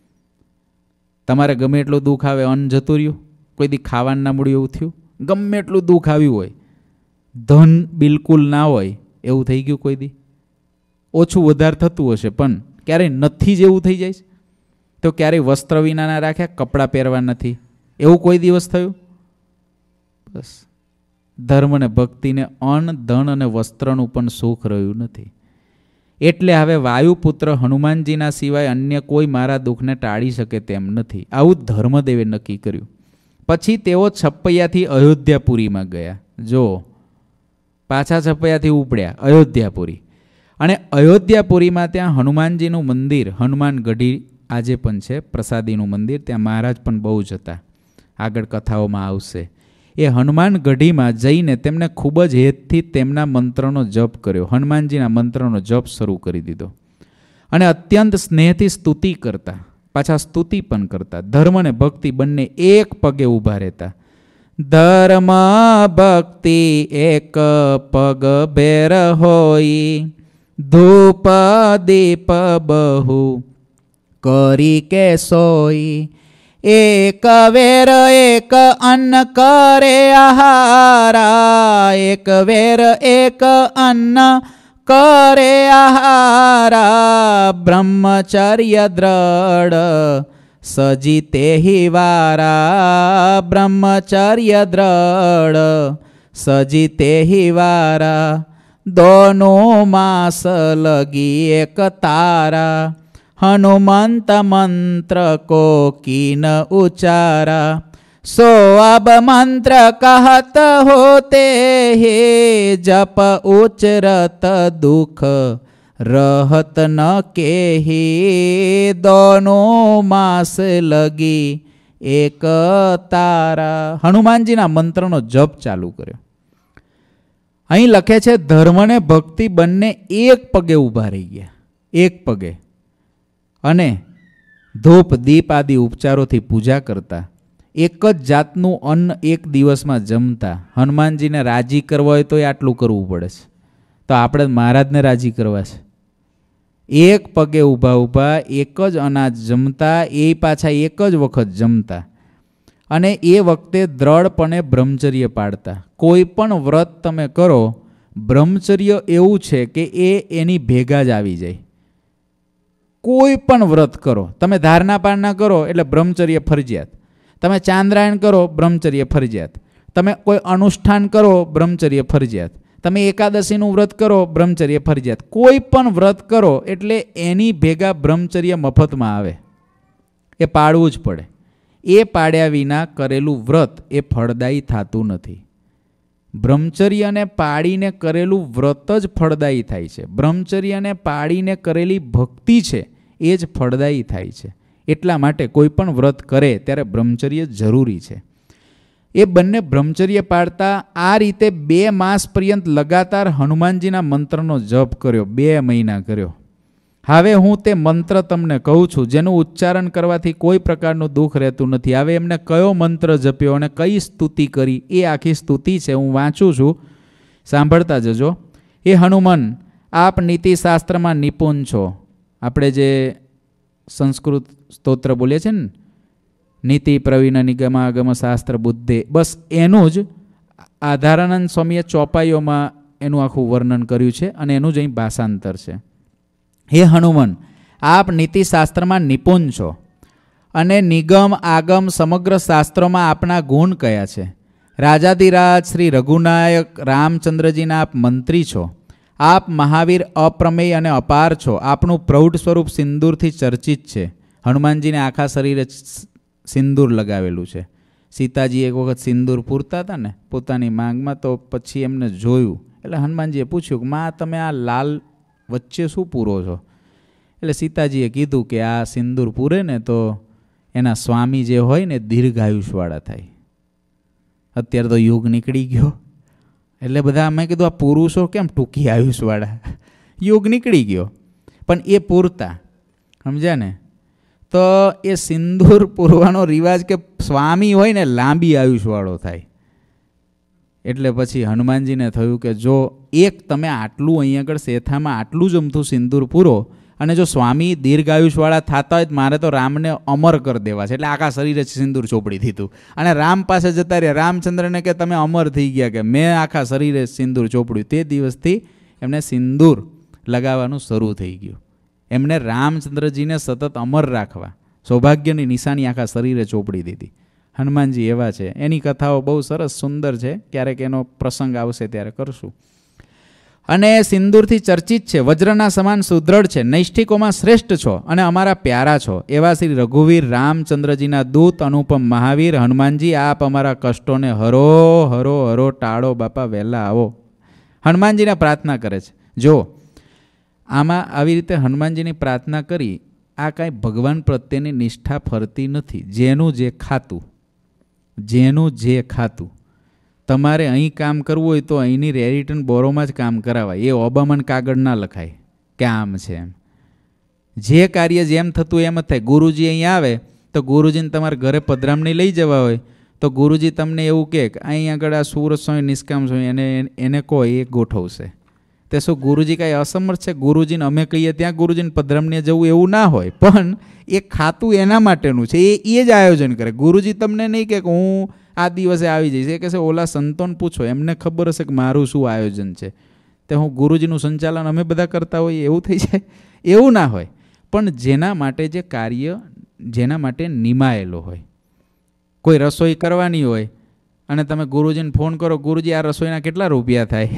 તમારે ગમે એટલું દુઃખ આવે, અન્ન જતું રહ્યું, કોઈ દી ખાવાનું ના મળ્યું એવું થયું? ગમે એટલું દુઃખ આવ્યું હોય, ધન બિલકુલ ના હોય એવું થઈ ગયું કોઈ દી? ઓછું વધારે થતું હશે, પણ ક્યારેય નથી જ એવું થઈ જાય છે. તો ક્યારેય વસ્ત્ર વિના ના રાખ્યા, કપડાં પહેરવા નથી, એવું કોઈ દિવસ થયું? બસ ધર્મ અને ભક્તિને અન્ન ધન અને વસ્ત્રનું પણ સુખ રહ્યું નથી. એટલે હવે વાયુપુત્ર હનુમાનજીના સિવાય અન્ય કોઈ મારા દુઃખને ટાળી શકે તેમ નથી, આવું ધર્મદેવે નક્કી કર્યું. પછી તેઓ છપૈયાથી અયોધ્યાપુરીમાં ગયા. જો પાછા છપૈયાથી ઉપડ્યા અયોધ્યાપુરી, અને અયોધ્યાપુરીમાં ત્યાં હનુમાનજીનું મંદિર, હનુમાન ગઢી આજે પણ છે, પ્રસાદીનું મંદિર, ત્યાં મહારાજ પણ બહુ જ હતા, આગળ કથાઓમાં આવશે. એ હનુમાન ગઢીમાં જઈને તેમને ખૂબ જ હેતથી તેમના મંત્રનો જપ કર્યો. હનુમાનજીના મંત્રનો જપ શરૂ કરી દીધો અને અત્યંત સ્નેહથી સ્તુતિ કરતા, પાછા સ્તુતિ પણ કરતા. ધર્મ અને ભક્તિ બંને એક પગે ઊભા રહેતા. ધર્મ ભક્તિ એક પગ ભેર હોઈ, ધૂપ દીપ બહુ કરી કે સોઈ, એક વેર એક અન્ન કરે આહારા, એક વેર એક અન્ન કરે આહારા, બ્રહ્મચર્ય દ્રઢ સજી તેહી વારા, બ્રહ્મચર્ય દ્રઢ સજી તેહી વારા, દોનો માસ લગી એક તારા, हनुमंत मंत्र को कीन उचारा, सो अब मंत्र कहत होते हे, जप उचरत दुख रहत न केही, दोनों मास लगी एक तारा. હનુમાનજીના મંત્રનો જપ ચાલુ કર્યો. અહીં લખે છે ધર્મ ને ભક્તિ બંને એક પગે ઊભા રહી ગયા, એક પગે, અને ધૂપ દીપ આદિ ઉપચારોથી પૂજા કરતા. એક જ જાતનું અન્ન એક દિવસમાં જમતા. હનુમાનજીને રાજી કરવા હોય તો આટલું કરવું પડે છે, તો આપણે મહારાજને રાજી કરવા છે. એક પગે ઊભા ઊભા એક જ અનાજ જમતા, એ પાછા એક જ વખત જમતા, અને એ વખતે દ્રઢપણે બ્રહ્મચર્ય પાડતા. કોઈ પણ વ્રત તમે કરો, બ્રહ્મચર્ય એવું છે કે એ એની ભેગા જ આવી જાય. કોઈ પણ વ્રત કરો તમે, ધારણા પાળના કરો એટલે બ્રહ્મચર્ય ફરજિયાત. તમે ચાંદ્રાયણ કરો બ્રહ્મચર્ય ફરજિયાત, તમે કોઈ અનુષ્ઠાન કરો બ્રહ્મચર્ય ફરજિયાત, તમે એકાદશીનું વ્રત કરો બ્રહ્મચર્ય ફરજિયાત. કોઈ પણ વ્રત કરો એટલે એની ભેગા બ્રહ્મચર્ય મફતમાં આવે, એ પાળવું જ પડે. એ પાડ્યા વિના કરેલું વ્રત એ ફળદાયી થતું નથી. બ્રહ્મચર્યને પાડીને કરેલું વ્રત જ ફળદાયી થાય છે. બ્રહ્મચર્યને પાડીને કરેલી ભક્તિ છે એ જ ફળદાયી થાય છે. એટલા માટે કોઈ પણ વ્રત કરે ત્યારે બ્રહ્મચર્ય જરૂરી છે. એ બંને બ્રહ્મચર્ય પાડતા આ રીતે બે માસ પર્યંત લગાતાર હનુમાનજીના મંત્રનો જપ કર્યો, બે મહિના કર્યો. હવે હું તે મંત્ર તમને કહું છું જેનું ઉચ્ચારણ કરવાથી કોઈ પ્રકારનું દુઃખ રહેતું નથી. હવે એમને કયો મંત્ર જપ્યો અને કઈ સ્તુતિ કરી એ આખી સ્તુતિ છે, હું વાંચું છું, સાંભળતા જજો. એ હનુમાન, આપ નીતિશાસ્ત્રમાં નિપુણ છો. આપણે જે સંસ્કૃત સ્તોત્ર બોલીએ છીએ ને, નીતિ પ્રવીણ નિગમાગમ શાસ્ત્ર બુદ્ધે, બસ એનું જ આધારાનંદ સ્વામીએ ચોપાઈઓમાં એનું આખું વર્ણન કર્યું છે અને એનું જ અહીં ભાષાંતર છે. હે હનુમાન, આપ નીતિશાસ્ત્રમાં નિપુણ છો અને નિગમ આગમ સમગ્ર શાસ્ત્રોમાં આપના ગુણ કયા છે. રાજાધિરાજ શ્રી રઘુનાયક રામચંદ્રજીના આપ મંત્રી છો. આપ મહાવીર અપ્રમેય અને અપાર છો. આપનું પ્રૌઢ સ્વરૂપ સિંદૂરથી ચર્ચિત છે. હનુમાનજીને આખા શરીરે સિંદૂર લગાવેલું છે. સીતાજી એક વખત સિંદૂર પૂરતા હતા ને પોતાની માંગમાં, તો પછી એમને જોયું એટલે હનુમાનજીએ પૂછ્યું કે માં તમે આ લાલ વચ્ચે શું પૂરો છો? એટલે સીતાજીએ કીધું કે આ સિંદૂર પૂરે ને તો એના સ્વામી જે હોય ને દીર્ઘાયુષવાળા થાય. અત્યારે તો યુગ નીકળી ગયો એટલે બધા મેં કીધું આ પુરુષો કેમ ટૂંકી આયુષવાળા? યુગ નીકળી ગયો પણ એ પૂરતા, સમજ્યા ને? તો એ સિંદૂર પૂરવાનો રિવાજ કે સ્વામી હોય ને લાંબી આયુષવાળો થાય. એટલે પછી હનુમાનજીને થયું કે જો એક તમે આટલું અહીં આગળ શેથામાં આટલું જ અમથું સિંદૂર પૂરો અને જો સ્વામી દીર્ઘાયુષવાળા થતા હોય તો મારે તો રામને અમર કરી દેવા છે. એટલે આખા શરીરે સિંદૂર ચોપડી દીધું અને રામ પાસે જતા રહ્યા. રામચંદ્રને કે તમે અમર થઈ ગયા, કે મેં આખા શરીરે સિંદૂર ચોપડ્યું. તે દિવસથી એમને સિંદૂર લગાવવાનું શરૂ થઈ ગયું. એમને રામચંદ્રજીને સતત અમર રાખવા સૌભાગ્યની નિશાની આખા શરીરે ચોપડી દીધી. હનુમાનજી એવા છે. એની કથાઓ બહુ સરસ સુંદર છે, ક્યારેક એનો પ્રસંગ આવશે ત્યારે કરશું. અને સિંદૂરથી ચર્ચિત છે, વજ્રના સમાન સુદ્રઢ છે, નૈષ્ઠિકોમાં શ્રેષ્ઠ છો અને અમારા પ્યારા છો. એવા શ્રી રઘુવીર રામચંદ્રજીના દૂત અનુપમ મહાવીર હનુમાનજી, આપ અમારા કષ્ટોને હરો હરો હરો ટાળો બાપા, વહેલા આવો. હનુમાનજીને પ્રાર્થના કરે છે. જો આમાં આવી રીતે હનુમાનજીની પ્રાર્થના કરી, આ કાંઈ ભગવાન પ્રત્યેની નિષ્ઠા ફરતી નથી. જેનું જે ખાતું, જેનું જે ખાતું, તમારે અહીં કામ કરવું હોય તો અહીંની રેરિટન બોરોમાં જ કામ કરાવાય. એ ઓબામન કાગળ ના લખાય કે આમ છે એમ. જે કાર્ય જેમ થતું એમ જ થાય. ગુરુજી અહીં આવે તો ગુરુજીને તમારા ઘરે પધરામણી લઈ જવા હોય તો ગુરુજી તમને એવું કહે કે અહીં આગળ આ સુરત સ્વામી નિષ્કામ સ્વામી એને એને કહો એ ગોઠવશે. તે શું ગુરુજી કાંઈ અસમર્થ છે? ગુરુજીને અમે કહીએ ત્યાં ગુરુજીને પધરામણીએ જવું એવું ના હોય, પણ એ ખાતું એના માટેનું છે. એ એ જ આયોજન કરે. ગુરુજી તમને નહીં કે હું આ દિવસે આવી જઈશ. એ કહેશે ઓલા સંતોને પૂછો, એમને ખબર હશે કે મારું શું આયોજન છે. તે હું ગુરુજીનું સંચાલન અમે બધા કરતા હોઈએ એવું થઈ જાય? એવું ના હોય. પણ જેના માટે જે કાર્ય જેના માટે નિમાયેલો હોય, કોઈ રસોઈ કરવાની હોય અને તમે ગુરુજીને ફોન કરો, ગુરુજી આ રસોઈના કેટલા રૂપિયા થાય?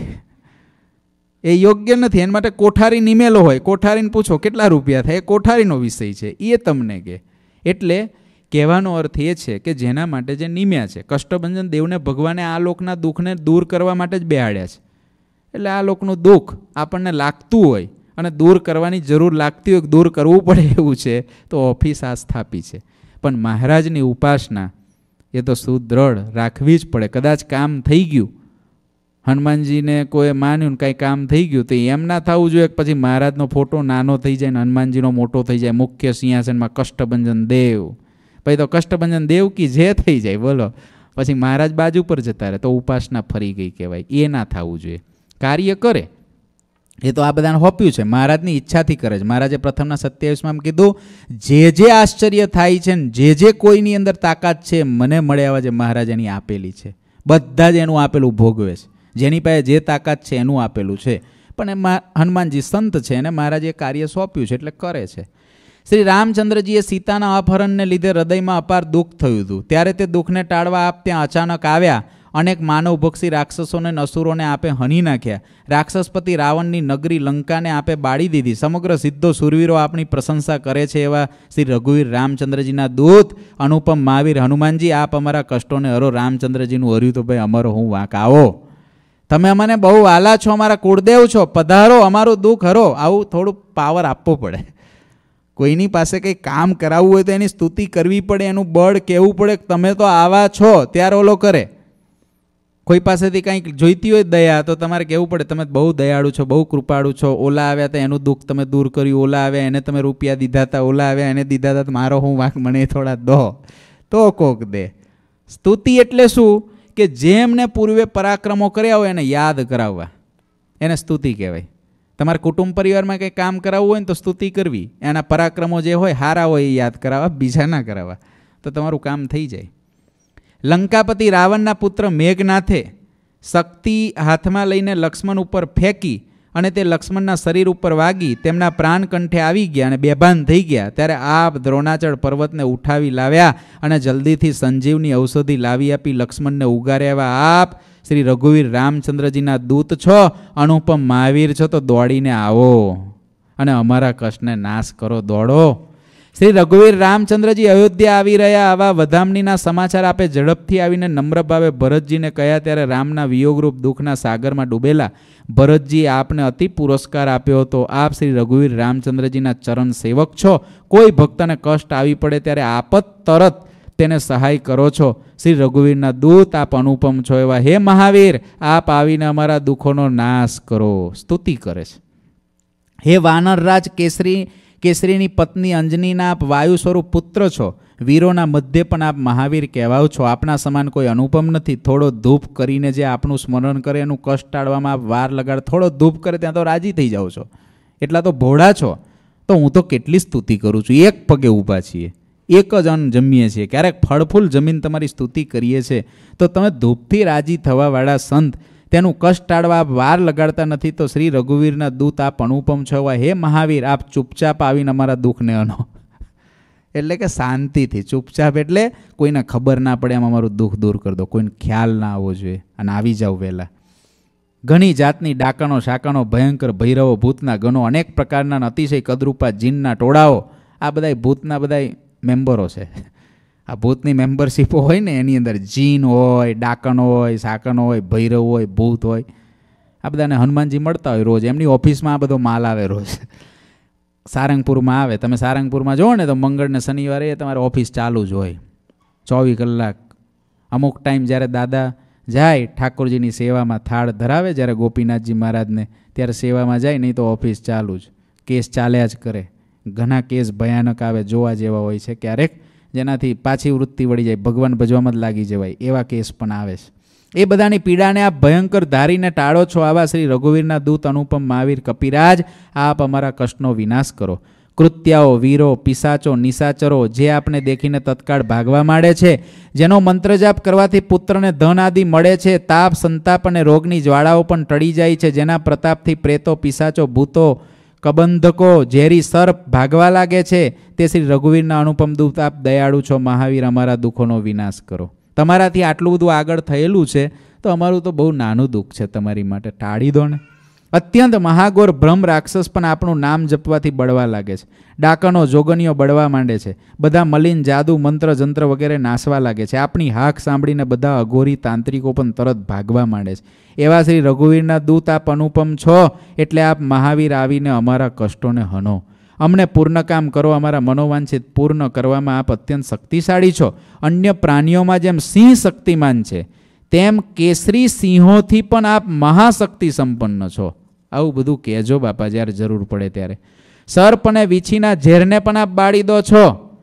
એ યોગ્ય નથી. એના માટે કોઠારી નિમેલો હોય, કોઠારીને પૂછો કેટલા રૂપિયા થાય. એ કોઠારીનો વિષય છે, એ તમને કહે. એટલે કહેવાનો અર્થ એ છે કે જેના માટે જે નિમ્યા છે. કષ્ટભંજન દેવને ભગવાને આ લોકના દુઃખને દૂર કરવા માટે જ બેહાડ્યા છે. એટલે આ લોકનું દુઃખ આપણને લાગતું હોય અને દૂર કરવાની જરૂર લાગતી હોય, દૂર કરવું પડે એવું છે તો ઓફિસ આ સ્થાપી છે. પણ મહારાજની ઉપાસના એ તો સુદ્રઢ રાખવી જ પડે. કદાચ કામ થઈ ગયું, હનુમાનજીને કોઈ માન્યું ને કાંઈ કામ થઈ ગયું તો એમ ના થવું જોઈએ પછી મહારાજનો ફોટો નાનો થઈ જાય ને હનુમાનજીનો મોટો થઈ જાય. મુખ્ય સિંહાસનમાં કષ્ટભંજન દેવ, પછી તો કષ્ટભંજન દેવ કી જે થઈ જાય બોલો, પછી મહારાજ બાજુ પર જતા રહે તો ઉપાસના ફરી ગઈ કહેવાય. એ ના થવું જોઈએ. કાર્ય કરે એ તો આ બધાને હોપ્યું છે, મહારાજની ઈચ્છાથી કરે છે. મહારાજે પ્રથમના સત્યાવીસમાં કીધું જે જે આશ્ચર્ય થાય છે ને જે જે કોઈની અંદર તાકાત છે મને મળ્યા જે મહારાજ એની આપેલી છે. બધા જ એનું આપેલું ભોગવે છે. જેની પાસે જે તાકાત છે એનું આપેલું છે. પણ એ હનુમાનજી સંત છે અને મહારાજે કાર્ય સોંપ્યું છે એટલે કરે છે. શ્રી રામચંદ્રજીએ સીતાના અપહરણને લીધે હૃદયમાં અપાર દુઃખ થયું હતું. ત્યારે તે દુઃખને ટાળવા આપ ત્યાં અચાનક આવ્યા. અનેક માનવભક્ષી રાક્ષસોને અસુરોને આપે હની નાખ્યા. રાક્ષસપતિ રાવણની નગરી લંકાને આપે બાળી દીધી. સમગ્ર સિદ્ધો સુરવીરો આપણી પ્રશંસા કરે છે એવા શ્રી રઘુવીર રામચંદ્રજીના દૂત અનુપમ મહાવીર હનુમાનજી, આપ અમારા કષ્ટોને હરો. રામચંદ્રજીનું હર્યું તો ભાઈ અમારો હું વાંક, આવો, તમે અમને બહુ વાલા છો, અમારા કુળદેવ છો, પધારો, અમારું દુઃખ હરો. આવું થોડું પાવર આપવો પડે. કોઈની પાસે કંઈ કામ કરાવવું હોય તો એની સ્તુતિ કરવી પડે, એનું બળ કહેવું પડે, તમે તો આવા છો, ત્યારે ઓલો કરે. કોઈ પાસેથી કંઈક જોઈતી હોય દયા તો તમારે કહેવું પડે તમે બહુ દયાળુ છો, બહુ કૃપાળુ છો. ઓલા આવ્યા તો એનું દુઃખ તમે દૂર કર્યું, ઓલા આવ્યા એને તમે રૂપિયા દીધા હતા, ઓલા આવ્યા એને દીધા હતા, મારો હું વાંક, મને થોડા દો તો કોક દે. સ્તુતિ એટલે શું કે જેમને પૂર્વે પરાક્રમો કર્યા હોય એને યાદ કરાવવા, એને સ્તુતિ કહેવાય. તમારા કુટુંબ પરિવારમાં કંઈ કામ કરાવવું હોય ને તો સ્તુતિ કરવી, એના પરાક્રમો જે હોય હારા હોય એ યાદ કરાવવા, બીજા ના કરાવવા, તો તમારું કામ થઈ જાય. લંકાપતિ રાવણના પુત્ર મેઘનાથે શક્તિ હાથમાં લઈને લક્ષ્મણ ઉપર ફેંકી અને તે લક્ષ્મણના શરીર ઉપર વાગી તેમના પ્રાણ કંઠે આવી ગયા અને બેભાન થઈ ગયા. ત્યારે આપ દ્રોણાચળ પર્વતને ઉઠાવી લાવ્યા અને જલ્દીથી સંજીવની ઔષધિ લાવી આપી લક્ષ્મણને ઉગાર્યા. આપ શ્રી રઘુવીર રામચંદ્રજીના દૂત છો, અનુપમ મહાવીર છો, તો દોડીને આવો અને અમારા કષ્ટને નાશ કરો, દોડો. શ્રી રઘુવીર રામચંદ્રજી અયોધ્યા આવી રહ્યા, આવા વધામણીના સમાચાર આપે ઝડપથી આવીને નમ્ર ભાવે ભરતજીને કહ્યા. ત્યારે રામના વિયોગરૂપ દુઃખના સાગરમાં ડૂબેલા ભરતજી આપને અતિ પુરસ્કાર આપ્યો હતો. આપ શ્રી રઘુવીર રામચંદ્રજીના ચરણ સેવક છો. કોઈ ભક્તને કષ્ટ આવી પડે ત્યારે આપ જ તરત તેને સહાય કરો છો. શ્રી રઘુવીરના દૂત આપ અનુપમ છો એવા હે મહાવીર, આપ આવીને અમારા દુઃખોનો નાશ કરો. સ્તુતિ કરે છે. હે વાનરરાજ કેસરી કેસરીની પત્ની અંજનીના આપ વાયુ સ્વરૂપ પુત્ર છો. વીરોના મધ્ય પણ આપ મહાવીર કહેવાઓ છો. આપના સમાન કોઈ અનુપમ નથી. થોડો ધૂપ કરીને જે આપનું સ્મરણ કરે એનું કષ્ટ ટાળવામાં આપ વાર લગાડ. થોડો ધૂપ કરે ત્યાં તો રાજી થઈ જાઓ છો, એટલા તો ભોળા છો. તો હું તો કેટલી સ્તુતિ કરું છું. એક પગે ઊભા છીએ, એક જ અન્ન જમીએ છીએ, ક્યારેક ફળફૂલ જમીન તમારી સ્તુતિ કરીએ છીએ. તો તમે ધૂપથી રાજી થવાવાળા સંત, તેનું કષ્ટ ટાળવા આપ વાર લગાડતા નથી. તો શ્રી રઘુવીરના દૂત આપ અનુપમ છો. હે મહાવીર, આપ ચૂપચાપ આવીને અમારા દુઃખને અનો, એટલે કે શાંતિથી ચૂપચાપ, એટલે કોઈને ખબર ના પડે એમ અમારું દુઃખ દૂર કરી દો, કોઈને ખ્યાલ ના આવવો જોઈએ, અને આવી જાવ વહેલા. ઘણી જાતની ડાકણો શાકણો, ભયંકર ભૈરવો, ભૂતના ગણો, અનેક પ્રકારના અતિશય કદરૂપા જીનના ટોળાઓ, આ બધા ભૂતના બધા મેમ્બરો છે. આ ભૂતની મેમ્બરશીપો હોય ને એની અંદર જીન હોય, ડાકણ હોય, સાકણ હોય, ભૈરવ હોય, ભૂત હોય, આ બધાને હનુમાનજી મળતા હોય રોજ. એમની ઓફિસમાં આ બધો માલ આવે રોજ. સારંગપુરમાં આવે, તમે સારંગપુરમાં જુઓ ને તો મંગળ ને શનિવારે તમારે ઓફિસ ચાલુ જ હોય ચોવીસ કલાક. અમુક ટાઈમ જ્યારે દાદા જાય ઠાકોરજીની સેવામાં થાળ ધરાવે, જ્યારે ગોપીનાથજી મહારાજને, ત્યારે સેવામાં જાય, નહીં તો ઓફિસ ચાલુ જ, કેસ ચાલ્યા જ કરે. ઘણા કેસ ભયાનક આવે, જોવા જેવા હોય છે ક્યારેક, જેનાથી પાછી વૃત્તિ વળી જાય, ભગવાન ભજવામાં જ લાગી જવાય, એવા કેસ પણ આવે છે. એ બધાની પીડાને આપ ભયંકર ધારીને ટાળો છો. આવા શ્રી રઘુવીરના દૂત અનુપમ મહાવીર કપિરાજ, આપ અમારા કષ્ટનો વિનાશ કરો. કૃત્યાઓ, વીરો, પિશાચો, નિશાચરો જે આપને દેખીને તત્કાળ ભાગવા માંડે છે, જેનો મંત્રજાપ કરવાથી પુત્રને ધન આદિ મળે છે, તાપ, સંતાપ અને રોગની જ્વાળાઓ પણ ટળી જાય છે, જેના પ્રતાપથી પ્રેતો, પિશાચો, ભૂતો, કબંધકો, ઝેરી સર્પ ભાગવા લાગે છે, તે શ્રી રઘુવીરના અનુપમ દૂત આપ દયાળુ છો. મહાવીર, અમારા દુઃખોનો વિનાશ કરો. તમારાથી આટલું બધું આગળ થયેલું છે તો અમારું તો બહુ નાનું દુઃખ છે, તમારી માટે ટાળી દો ને. અત્યંત મહાગોર બ્રહ્મ રાક્ષસ પણ આપણું નામ જપવાથી બળવા લાગે છે. ડાકણો, જોગણીઓ બળવા માંડે છે. બધા મલિન જાદુ, મંત્ર, જંત્ર વગેરે નાસવા લાગે છે. આપણી હાક સાંભળીને બધા અઘોરી તાંત્રિકો પણ તરત ભાગવા માંડે છે. એવા શ્રી રઘુવીરના દૂત આપ અનુપમ છો, એટલે આપ મહાવીર આવીને અમારા કષ્ટોને હનો. અમને પૂર્ણ કામ કરો. અમારા મનોવાંછિત પૂર્ણ કરવામાં આપ અત્યંત શક્તિશાળી છો. અન્ય પ્રાણીઓમાં જેમ સિંહ શક્તિમાન છે, તેમ કેસરી સિંહોથી પણ આપ મહાશક્તિ સંપન્ન છો. આવું બધું કહેજો બાપા જ્યારે જરૂર પડે ત્યારે. સર્પ અને વીછીના ઝેરને પણ આપ બાળી દો છો.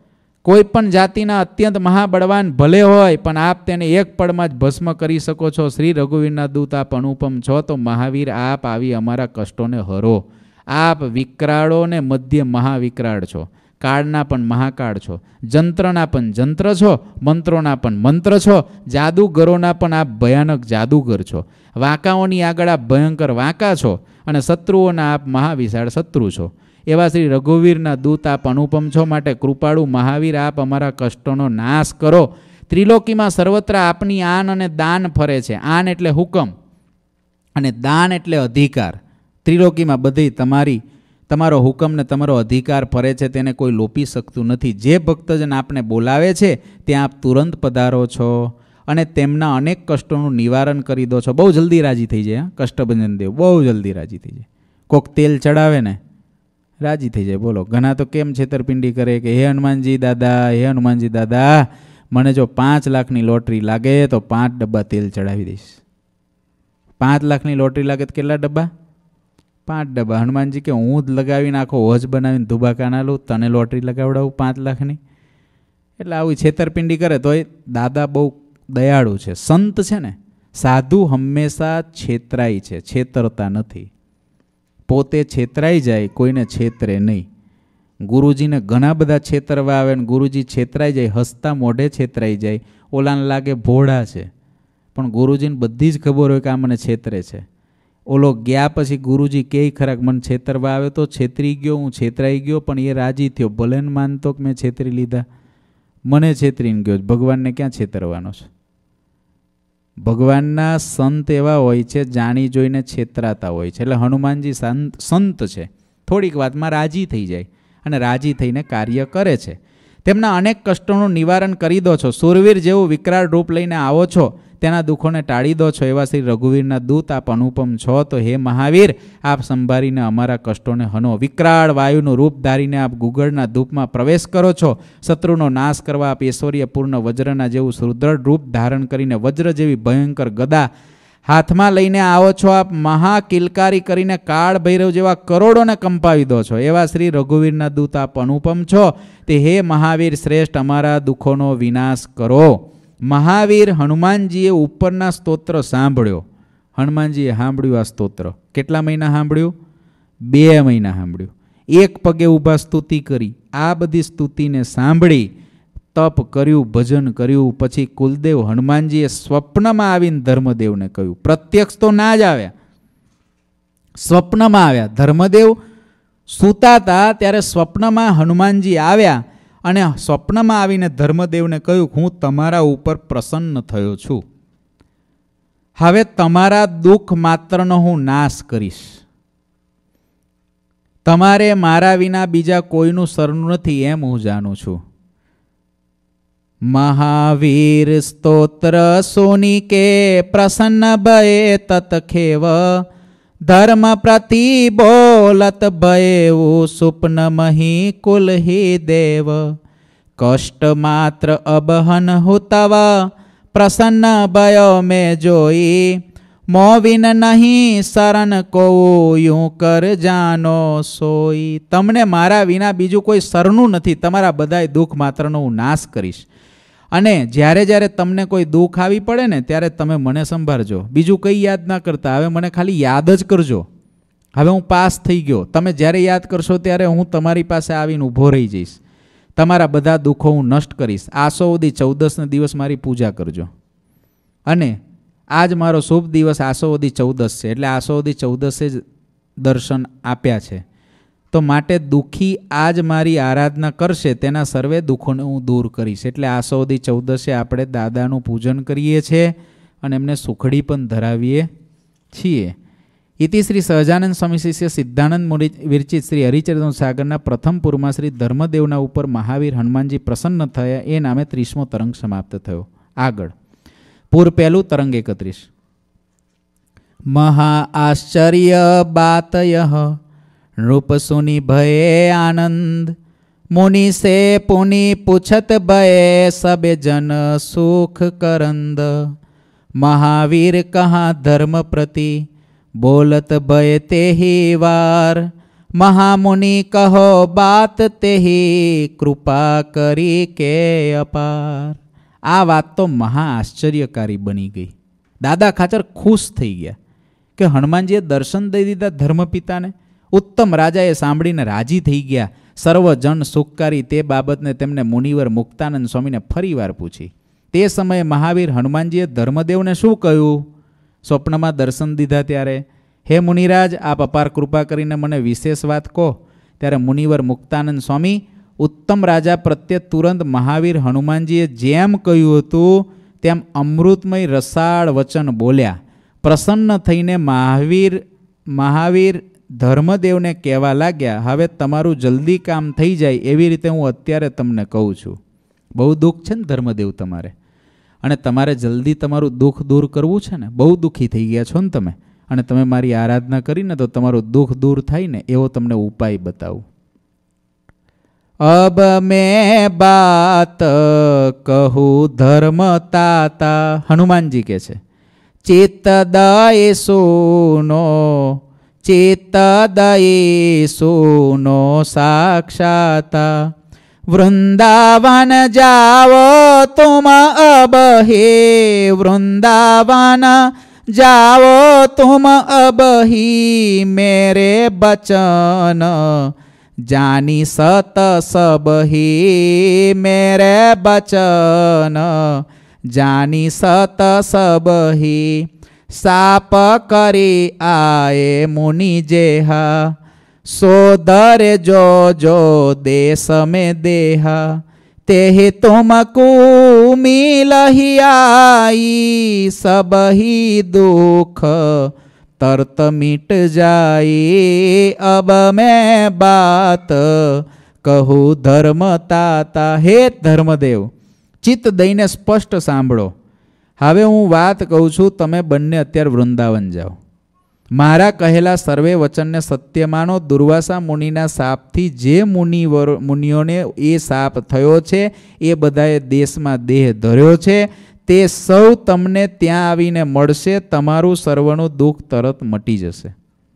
કોઈ પણ જાતિના અત્યંત મહાબળવાન ભલે હોય, પણ આપ તેને એક પળમાં જ ભસ્મ કરી શકો છો. શ્રી રઘુવીરના દૂત આપ અનુપમ છો, તો મહાવીર આપ આવી અમારા કષ્ટોને હરો. આપ વિકરાળો ને મધ્ય મહાવિકરાળ છો, કાળના પણ મહાકાળ છો, જંત્રના પણ જંત્ર છો, મંત્રોના પણ મંત્ર છો, જાદુગરોના પણ આપ ભયાનક જાદુગર છો, વાંકાઓની આગળ આપ ભયંકર વાંકા છો, અને શત્રુઓના આપ મહાવિશાળ શત્રુ છો. એવા શ્રી રઘુવીરના દૂત આપ અનુપમ છો, માટે કૃપાળુ મહાવીર આપ અમારા કષ્ટોનો નાશ કરો. ત્રિલોકીમાં સર્વત્ર આપની આન અને દાન ફરે છે. આન એટલે હુકમ અને દાન એટલે અધિકાર. ત્રિલોકીમાં બધી તમારી તમારો હુકમ ને તમારો અધિકાર ફરે છે, તેને કોઈ લોપી શકતું નથી. જે ભક્તજન આપને બોલાવે છે ત્યાં આપ તુરંત પધારો છો અને તેમના અનેક કષ્ટોનું નિવારણ કરી દો છો. બહુ જલ્દી રાજી થઈ જાય. કષ્ટભંજન દેવ બહુ જલ્દી રાજી થઈ જાય. કોક તેલ ચડાવે ને રાજી થઈ જાય. બોલો, ઘણા તો કેમ છેતરપિંડી કરે કે હે હનુમાનજી દાદા, હે હનુમાનજી દાદા, મને જો પાંચ લાખની લોટરી લાગે તો પાંચ ડબ્બા તેલ ચડાવી દઈશ. પાંચ લાખની લોટરી લાગે તો કેટલા ડબ્બા? પાંચ ડબ્બા. હનુમાનજી કે હું જ લગાવીને આખો હોજ બનાવીને ધુબાકા ના લઉં, તને લોટરી લગાવડાવું પાંચ લાખની? એટલે આવી છેતરપિંડી કરે તો એ દાદા બહુ દયાળુ છે, સંત છે ને. સાધુ હંમેશા છેતરાય છે, છેતરતા નથી. પોતે છેતરાઈ જાય, કોઈને છેતરે નહીં. ગુરુજીને ઘણા બધા છેતરવા આવે ને ગુરુજી છેતરાઈ જાય, હસતા મોઢે છેતરાઈ જાય. ઓલાને લાગે ભોળા છે, પણ ગુરુજીને બધી જ ખબર હોય કે આ મને છેતરે છે. ઓલો ગયા પછી ગુરુજી કે ખરાક મને છેતરવા આવે તો છેતરી ગયો, હું છેતરાઈ ગયો, પણ એ રાજી થયો. ભલે ને માનતો કે મેં છેતરી લીધા, મને છેતરીને ગયો. ભગવાનને ક્યાં છેતરવાનો છે? ભગવાનના સંત એવા હોય છે, જાણી જોઈને છેતરાતા હોય છે. એટલે હનુમાનજી સંત સંત છે, થોડીક વાતમાં રાજી થઈ જાય અને રાજી થઈને કાર્ય કરે છે. તેમના અનેક કષ્ટોનું નિવારણ કરી દો છો. સુરવીર જેવું વિકરાળ રૂપ લઈને આવો છો, તેના દુઃખોને ટાળી દો છો. એવા શ્રી રઘુવીરના દૂત આપ અનુપમ છો, તો હે મહાવીર આપ સંભાળીને અમારા કષ્ટોને હનો. વિકરાળ વાયુનું રૂપ ધારીને આપ ગુગળના ધૂપમાં પ્રવેશ કરો છો. શત્રુનો નાશ કરવા આપ ઐશ્વર્યપૂર્ણ વજ્રના જેવું સુદૃઢ રૂપ ધારણ કરીને વજ્ર જેવી ભયંકર ગદા હાથમાં લઈને આવો છો. આપ મહાકિલકારી કરીને કાળ ભૈરવ જેવા કરોડોને કંપાવી દો છો. એવા શ્રી રઘુવીરના દૂત આપ અનુપમ છો, તે હે મહાવીર શ્રેષ્ઠ અમારા દુઃખોનો વિનાશ કરો. મહાવીર હનુમાનજીએ ઉપરના સ્તોત્ર સાંભળ્યો. હનુમાનજીએ સાંભળ્યું આ સ્તોત્ર. કેટલા મહિના સાંભળ્યું? બે મહિના સાંભળ્યું. એક પગે ઊભા સ્તુતિ કરી. આ બધી સ્તુતિને સાંભળી તપ કર્યું, ભજન કર્યું. પછી કુલદેવ હનુમાનજીએ સ્વપ્નમાં આવીને ધર્મદેવને કહ્યું. પ્રત્યક્ષ તો ના જ આવ્યા, સ્વપ્નમાં આવ્યા. ધર્મદેવ સૂતા હતા ત્યારે સ્વપ્નમાં હનુમાનજી આવ્યા અને સ્વપ્નમાં આવીને ધર્મદેવને કહ્યું, હું તમારા ઉપર પ્રસન્ન થયો છું. હવે તમારા દુઃખ માત્રનો હું નાશ કરીશ. તમારે મારા વિના બીજા કોઈનું શરણું નથી એમ હું જાણું છું. મહાવીર સ્તોત્ર સોની કે પ્રસન્ન ભયે તતખેવ ધર્મ પ્રતિ બોલત ભયેવું સુપ્ન મહી કુલહી દેવ કષ્ટ માત્ર અબહન હુતવ પ્રસન્ન ભયો મેં જોઈ મોવિન નહીં શરણ કો યું કર જાનો સોઈ. તમને મારા વિના બીજું કોઈ શરણું નથી. તમારા બધાય દુઃખ માત્રનો હું નાશ કરીશ. અને જ્યારે જ્યારે તમને કોઈ દુઃખ આવી પડે ને ત્યારે તમે મને સંભાળજો. બીજું કંઈ યાદ ના કરતા. હવે મને ખાલી યાદ જ કરજો. હવે હું પાસ થઈ ગયો. તમે જ્યારે યાદ કરશો ત્યારે હું તમારી પાસે આવીને ઊભો રહી જઈશ. તમારા બધા દુઃખો હું નષ્ટ કરીશ. આસોવદી ચૌદસના દિવસ મારી પૂજા કરજો. અને આજ મારો શુભ દિવસ આસોવદી ચૌદસ છે, એટલે આસોવદી ચૌદસે જ દર્શન આપ્યા છે. તો માટે દુઃખી આજ મારી આરાધના કરશે તેના સર્વે દુઃખોને હું દૂર કરીશ. એટલે આસોવદી ચૌદસે આપણે દાદાનું પૂજન કરીએ છીએ અને એમને સુખડી પણ ધરાવીએ છીએ. ઇતિ શ્રી સહજાનંદ સ્વામી શિષ્ય સિદ્ધાનંદ મુનિ વિરચિત શ્રી હરિચરિત્ર સાગરના પ્રથમ પૂરમાં શ્રી ધર્મદેવના ઉપર મહાવીર હનુમાનજી પ્રસન્ન થયા એ નામે ત્રીસમો તરંગ સમાપ્ત થયો. આગળ પૂર પહેલું તરંગ એકત્રીસ. મહા આશ્ચર્ય બાતય નૃપ સુની ભયે આનંદ મુનિ સે પુનિ પૂછત ભયે સબે જન સુખ કરંદ મહાવીર કહા ધર્મ પ્રતિ બોલત ભય તેહી વાર મહામુનિ કહો બાત તેહી કૃપા કરી કે અપાર. આ વાત તો મહા આશ્ચર્યકારી બની ગઈ. દાદા ખાચર ખુશ થઈ ગયા કે હનુમાનજીએ દર્શન દઈ દીધા ધર્મપિતાને. ઉત્તમ રાજાએ સાંભળીને રાજી થઈ ગયા. સર્વજન સુખકારી તે બાબતને તેમને મુનિવર મુક્તાનંદ સ્વામીને ફરીવાર પૂછી. તે સમયે મહાવીર હનુમાનજીએ ધર્મદેવને શું કહ્યું? સ્વપ્નમાં દર્શન દીધા ત્યારે, હે મુનિરાજ, આપ અપાર કૃપા કરીને મને વિશેષ વાત કહો. ત્યારે મુનિવર મુક્તાનંદ સ્વામી ઉત્તમ રાજા પ્રત્યે તુરંત મહાવીર હનુમાનજીએ જેમ કહ્યું હતું તેમ અમૃતમય રસાળ વચન બોલ્યા. પ્રસન્ન થઈને મહાવીર મહાવીર ધર્મદેવને કહેવા લાગ્યા, હવે તમારું જલ્દી કામ થઈ જાય એવી રીતે હું અત્યારે તમને કહું છું. બહુ દુઃખ છે ને ધર્મદેવ તમારે, અને તમારે જલ્દી તમારું દુઃખ દૂર કરવું છે ને. બહુ દુઃખી થઈ ગયા છો ને તમે, અને તમે મારી આરાધના કરીને તો તમારું દુઃખ દૂર થાય ને એવો તમને ઉપાય બતાવું. અબ મેં બાત કહું ધર્મ તાતા, હનુમાનજી કે છે, ચિત્ત દયે સુનો ચિત્ત દયે સુનો સાક્ષાતા. વૃંદાવન જાઓ તુમ અબ હે વૃંદાવન જાઓ તુમ અબ ही मेरे बचन जानी सत सब ही मेरे बचन जानी सत सब ही साप करी आए मुनि जेहा सोदर जो जो देश में देहा ते तुमको मिल ही आई सब ही दुख तर्त मिट जाए. अब मैं बात कहूँ धर्म ताता. હે ધર્મદેવ, ચિત્ત દઈને સ્પષ્ટ સાંભળો. હવે હું વાત કહું છું, તમે બંને અત્યારે વૃંદાવન જાઓ. મારા કહેલા સર્વે વચનને સત્ય માનો. દુર્વાસા મુનિના શાપથી જે મુનિવર મુનિઓને એ શાપ થયો છે એ બધાએ દેશમાં દેહ ધર્યો છે તે સૌ તમને ત્યાં આવીને મળશે. તમારું સર્વનું દુઃખ તરત મટી જશે.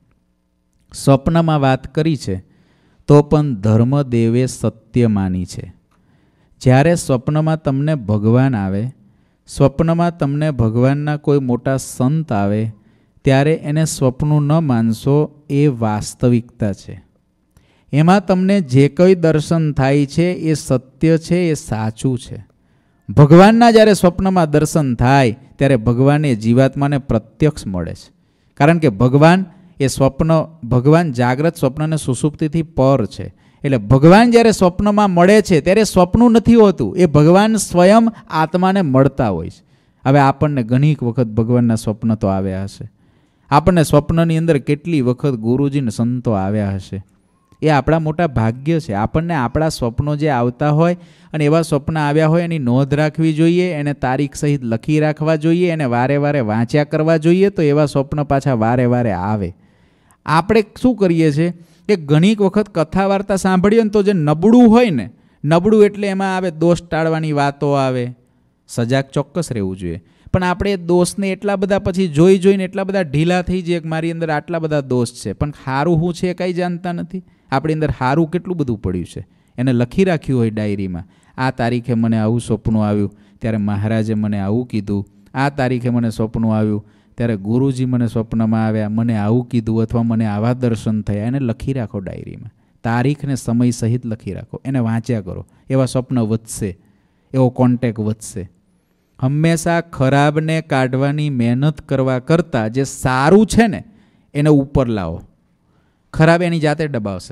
સ્વપ્નમાં વાત કરી છે તો પણ ધર્મદેવે સત્ય માની છે. જ્યારે સ્વપ્નમાં તમને ભગવાન આવે, સ્વપ્નમાં તમને ભગવાનના કોઈ મોટા સંત આવે ત્યારે એને સ્વપ્નું ન માનશો, એ વાસ્તવિકતા છે. એમાં તમને જે કંઈ દર્શન થાય છે એ સત્ય છે, એ સાચું છે. ભગવાનના જ્યારે સ્વપ્નમાં દર્શન થાય ત્યારે ભગવાન એ જીવાત્માને પ્રત્યક્ષ મળે છે. કારણ કે ભગવાન એ સ્વપ્ન ભગવાન જાગ્રત સ્વપ્ન અને સુષુપ્તિથી પર છે. એટલે ભગવાન જ્યારે સ્વપ્નમાં મળે છે ત્યારે સ્વપ્નું નથી હોતું, એ ભગવાન સ્વયં આત્માને મળતા હોય છે. હવે આપણને ઘણી વખત ભગવાનના સ્વપ્ન તો આવ્યા હશે. આપણને સ્વપ્નની અંદર કેટલી વખત ગુરુજીને સંતો આવ્યા હશે. એ આપણા મોટા ભાગ્ય છે. આપણને આપણા સ્વપ્નો જે આવતા હોય અને એવા સ્વપ્ન આવ્યા હોય એની નોંધ રાખવી જોઈએ, એને તારીખ સહિત લખી રાખવા જોઈએ, એને વારે વારે વાંચ્યા કરવા જોઈએ, તો એવા સ્વપ્ન પાછા વારે વારે આવે. આપણે શું કરીએ છીએ કે ઘણી વખત કથા વાર્તા સાંભળીએ ને તો જે નબળું હોય ને, નબળું એટલે એમાં આવે દોષ ટાળવાની વાતો આવે. સજાગ ચોક્કસ રહેવું જોઈએ, પણ આપણે દોષને એટલા બધા પછી જોઈ જોઈને એટલા બધા ઢીલા થઈ જઈએ કે મારી અંદર આટલા બધા દોષ છે, પણ સારું શું છે એ કાંઈ જાણતા નથી. આપણી અંદર સારું કેટલું બધું પડ્યું છે એને લખી રાખ્યું હોય ડાયરીમાં. આ તારીખે મને આવું સ્વપ્ન આવ્યું ત્યારે મહારાજે મને આવું કીધું, આ તારીખે મને સ્વપ્ન આવ્યું ત્યારે ગુરુજી મને સ્વપ્નમાં આવ્યા, મને આવું કીધું, અથવા મને આવા દર્શન થયા. એને લખી રાખો ડાયરીમાં, તારીખને સમય સહિત લખી રાખો, એને વાંચ્યા કરો. એવા સ્વપ્ન વધશે, એવો કોન્ટેક્ટ વધશે. હંમેશા ખરાબને કાઢવાની મહેનત કરવા કરતાં જે સારું છે ને એને ઉપર લાવો. ખરાબ એની જાતે દબાવશે.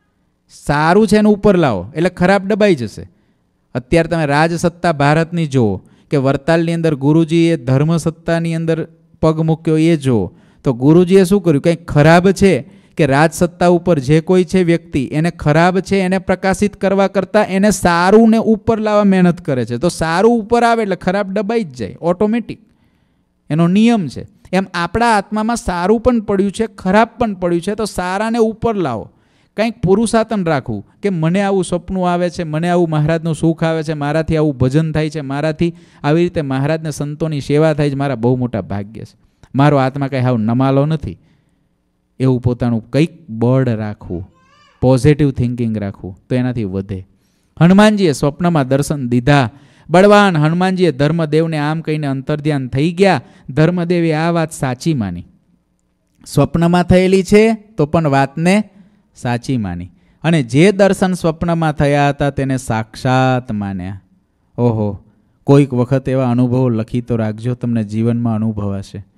સારું છે એને ઉપર લાવો એટલે ખરાબ દબાઈ જશે. અત્યારે તમે રાજસત્તા ભારતની જુઓ કે વરતાલની અંદર ગુરુજીએ ધર્મસત્તાની અંદર પગ મૂક્યો, એ જુઓ તો ગુરુજીએ શું કર્યું? કંઈક ખરાબ છે કે રાજસત્તા ઉપર જે કોઈ છે વ્યક્તિ, એને ખરાબ છે એને પ્રકાશિત કરવા કરતાં એને સારું ને ઉપર લાવવા મહેનત કરે છે. તો સારું ઉપર આવે એટલે ખરાબ દબાઈ જ જાય ઓટોમેટિક, એનો નિયમ છે. એમ આપણા આત્મામાં સારું પણ પડ્યું છે, ખરાબ પણ પડ્યું છે, તો સારાને ઉપર લાવો. કંઈક પુરુષાર્થ રાખવું કે મને આવું સપનું આવે છે, મને આવું મહારાજનું સુખ આવે છે, મારાથી આવું ભજન થાય છે, મારાથી આવી રીતે મહારાજને સંતોની સેવા થાય છે, મારા બહુ મોટા ભાગ્ય છે, મારો આત્મા કંઈ હાવ નમાલો નથી. એવું પોતાનું કંઈક બળ રાખવું, પોઝિટિવ થિંકિંગ રાખવું, તો એનાથી વધે. હનુમાનજીએ સ્વપ્નમાં દર્શન દીધા. બળવાન હનુમાનજીએ ધર્મદેવને આમ કહીને અંતર્ધ્યાન થઈ ગયા. ધર્મદેવે આ વાત સાચી માની. સ્વપ્નમાં થયેલી છે તો પણ વાતને સાચી માની, અને જે દર્શન સ્વપ્નમાં થયા હતા તેને સાક્ષાત માન્યા. ઓહો, કોઈક વખત એવા અનુભવો લખી તો રાખજો, તમને જીવનમાં અનુભવ હશે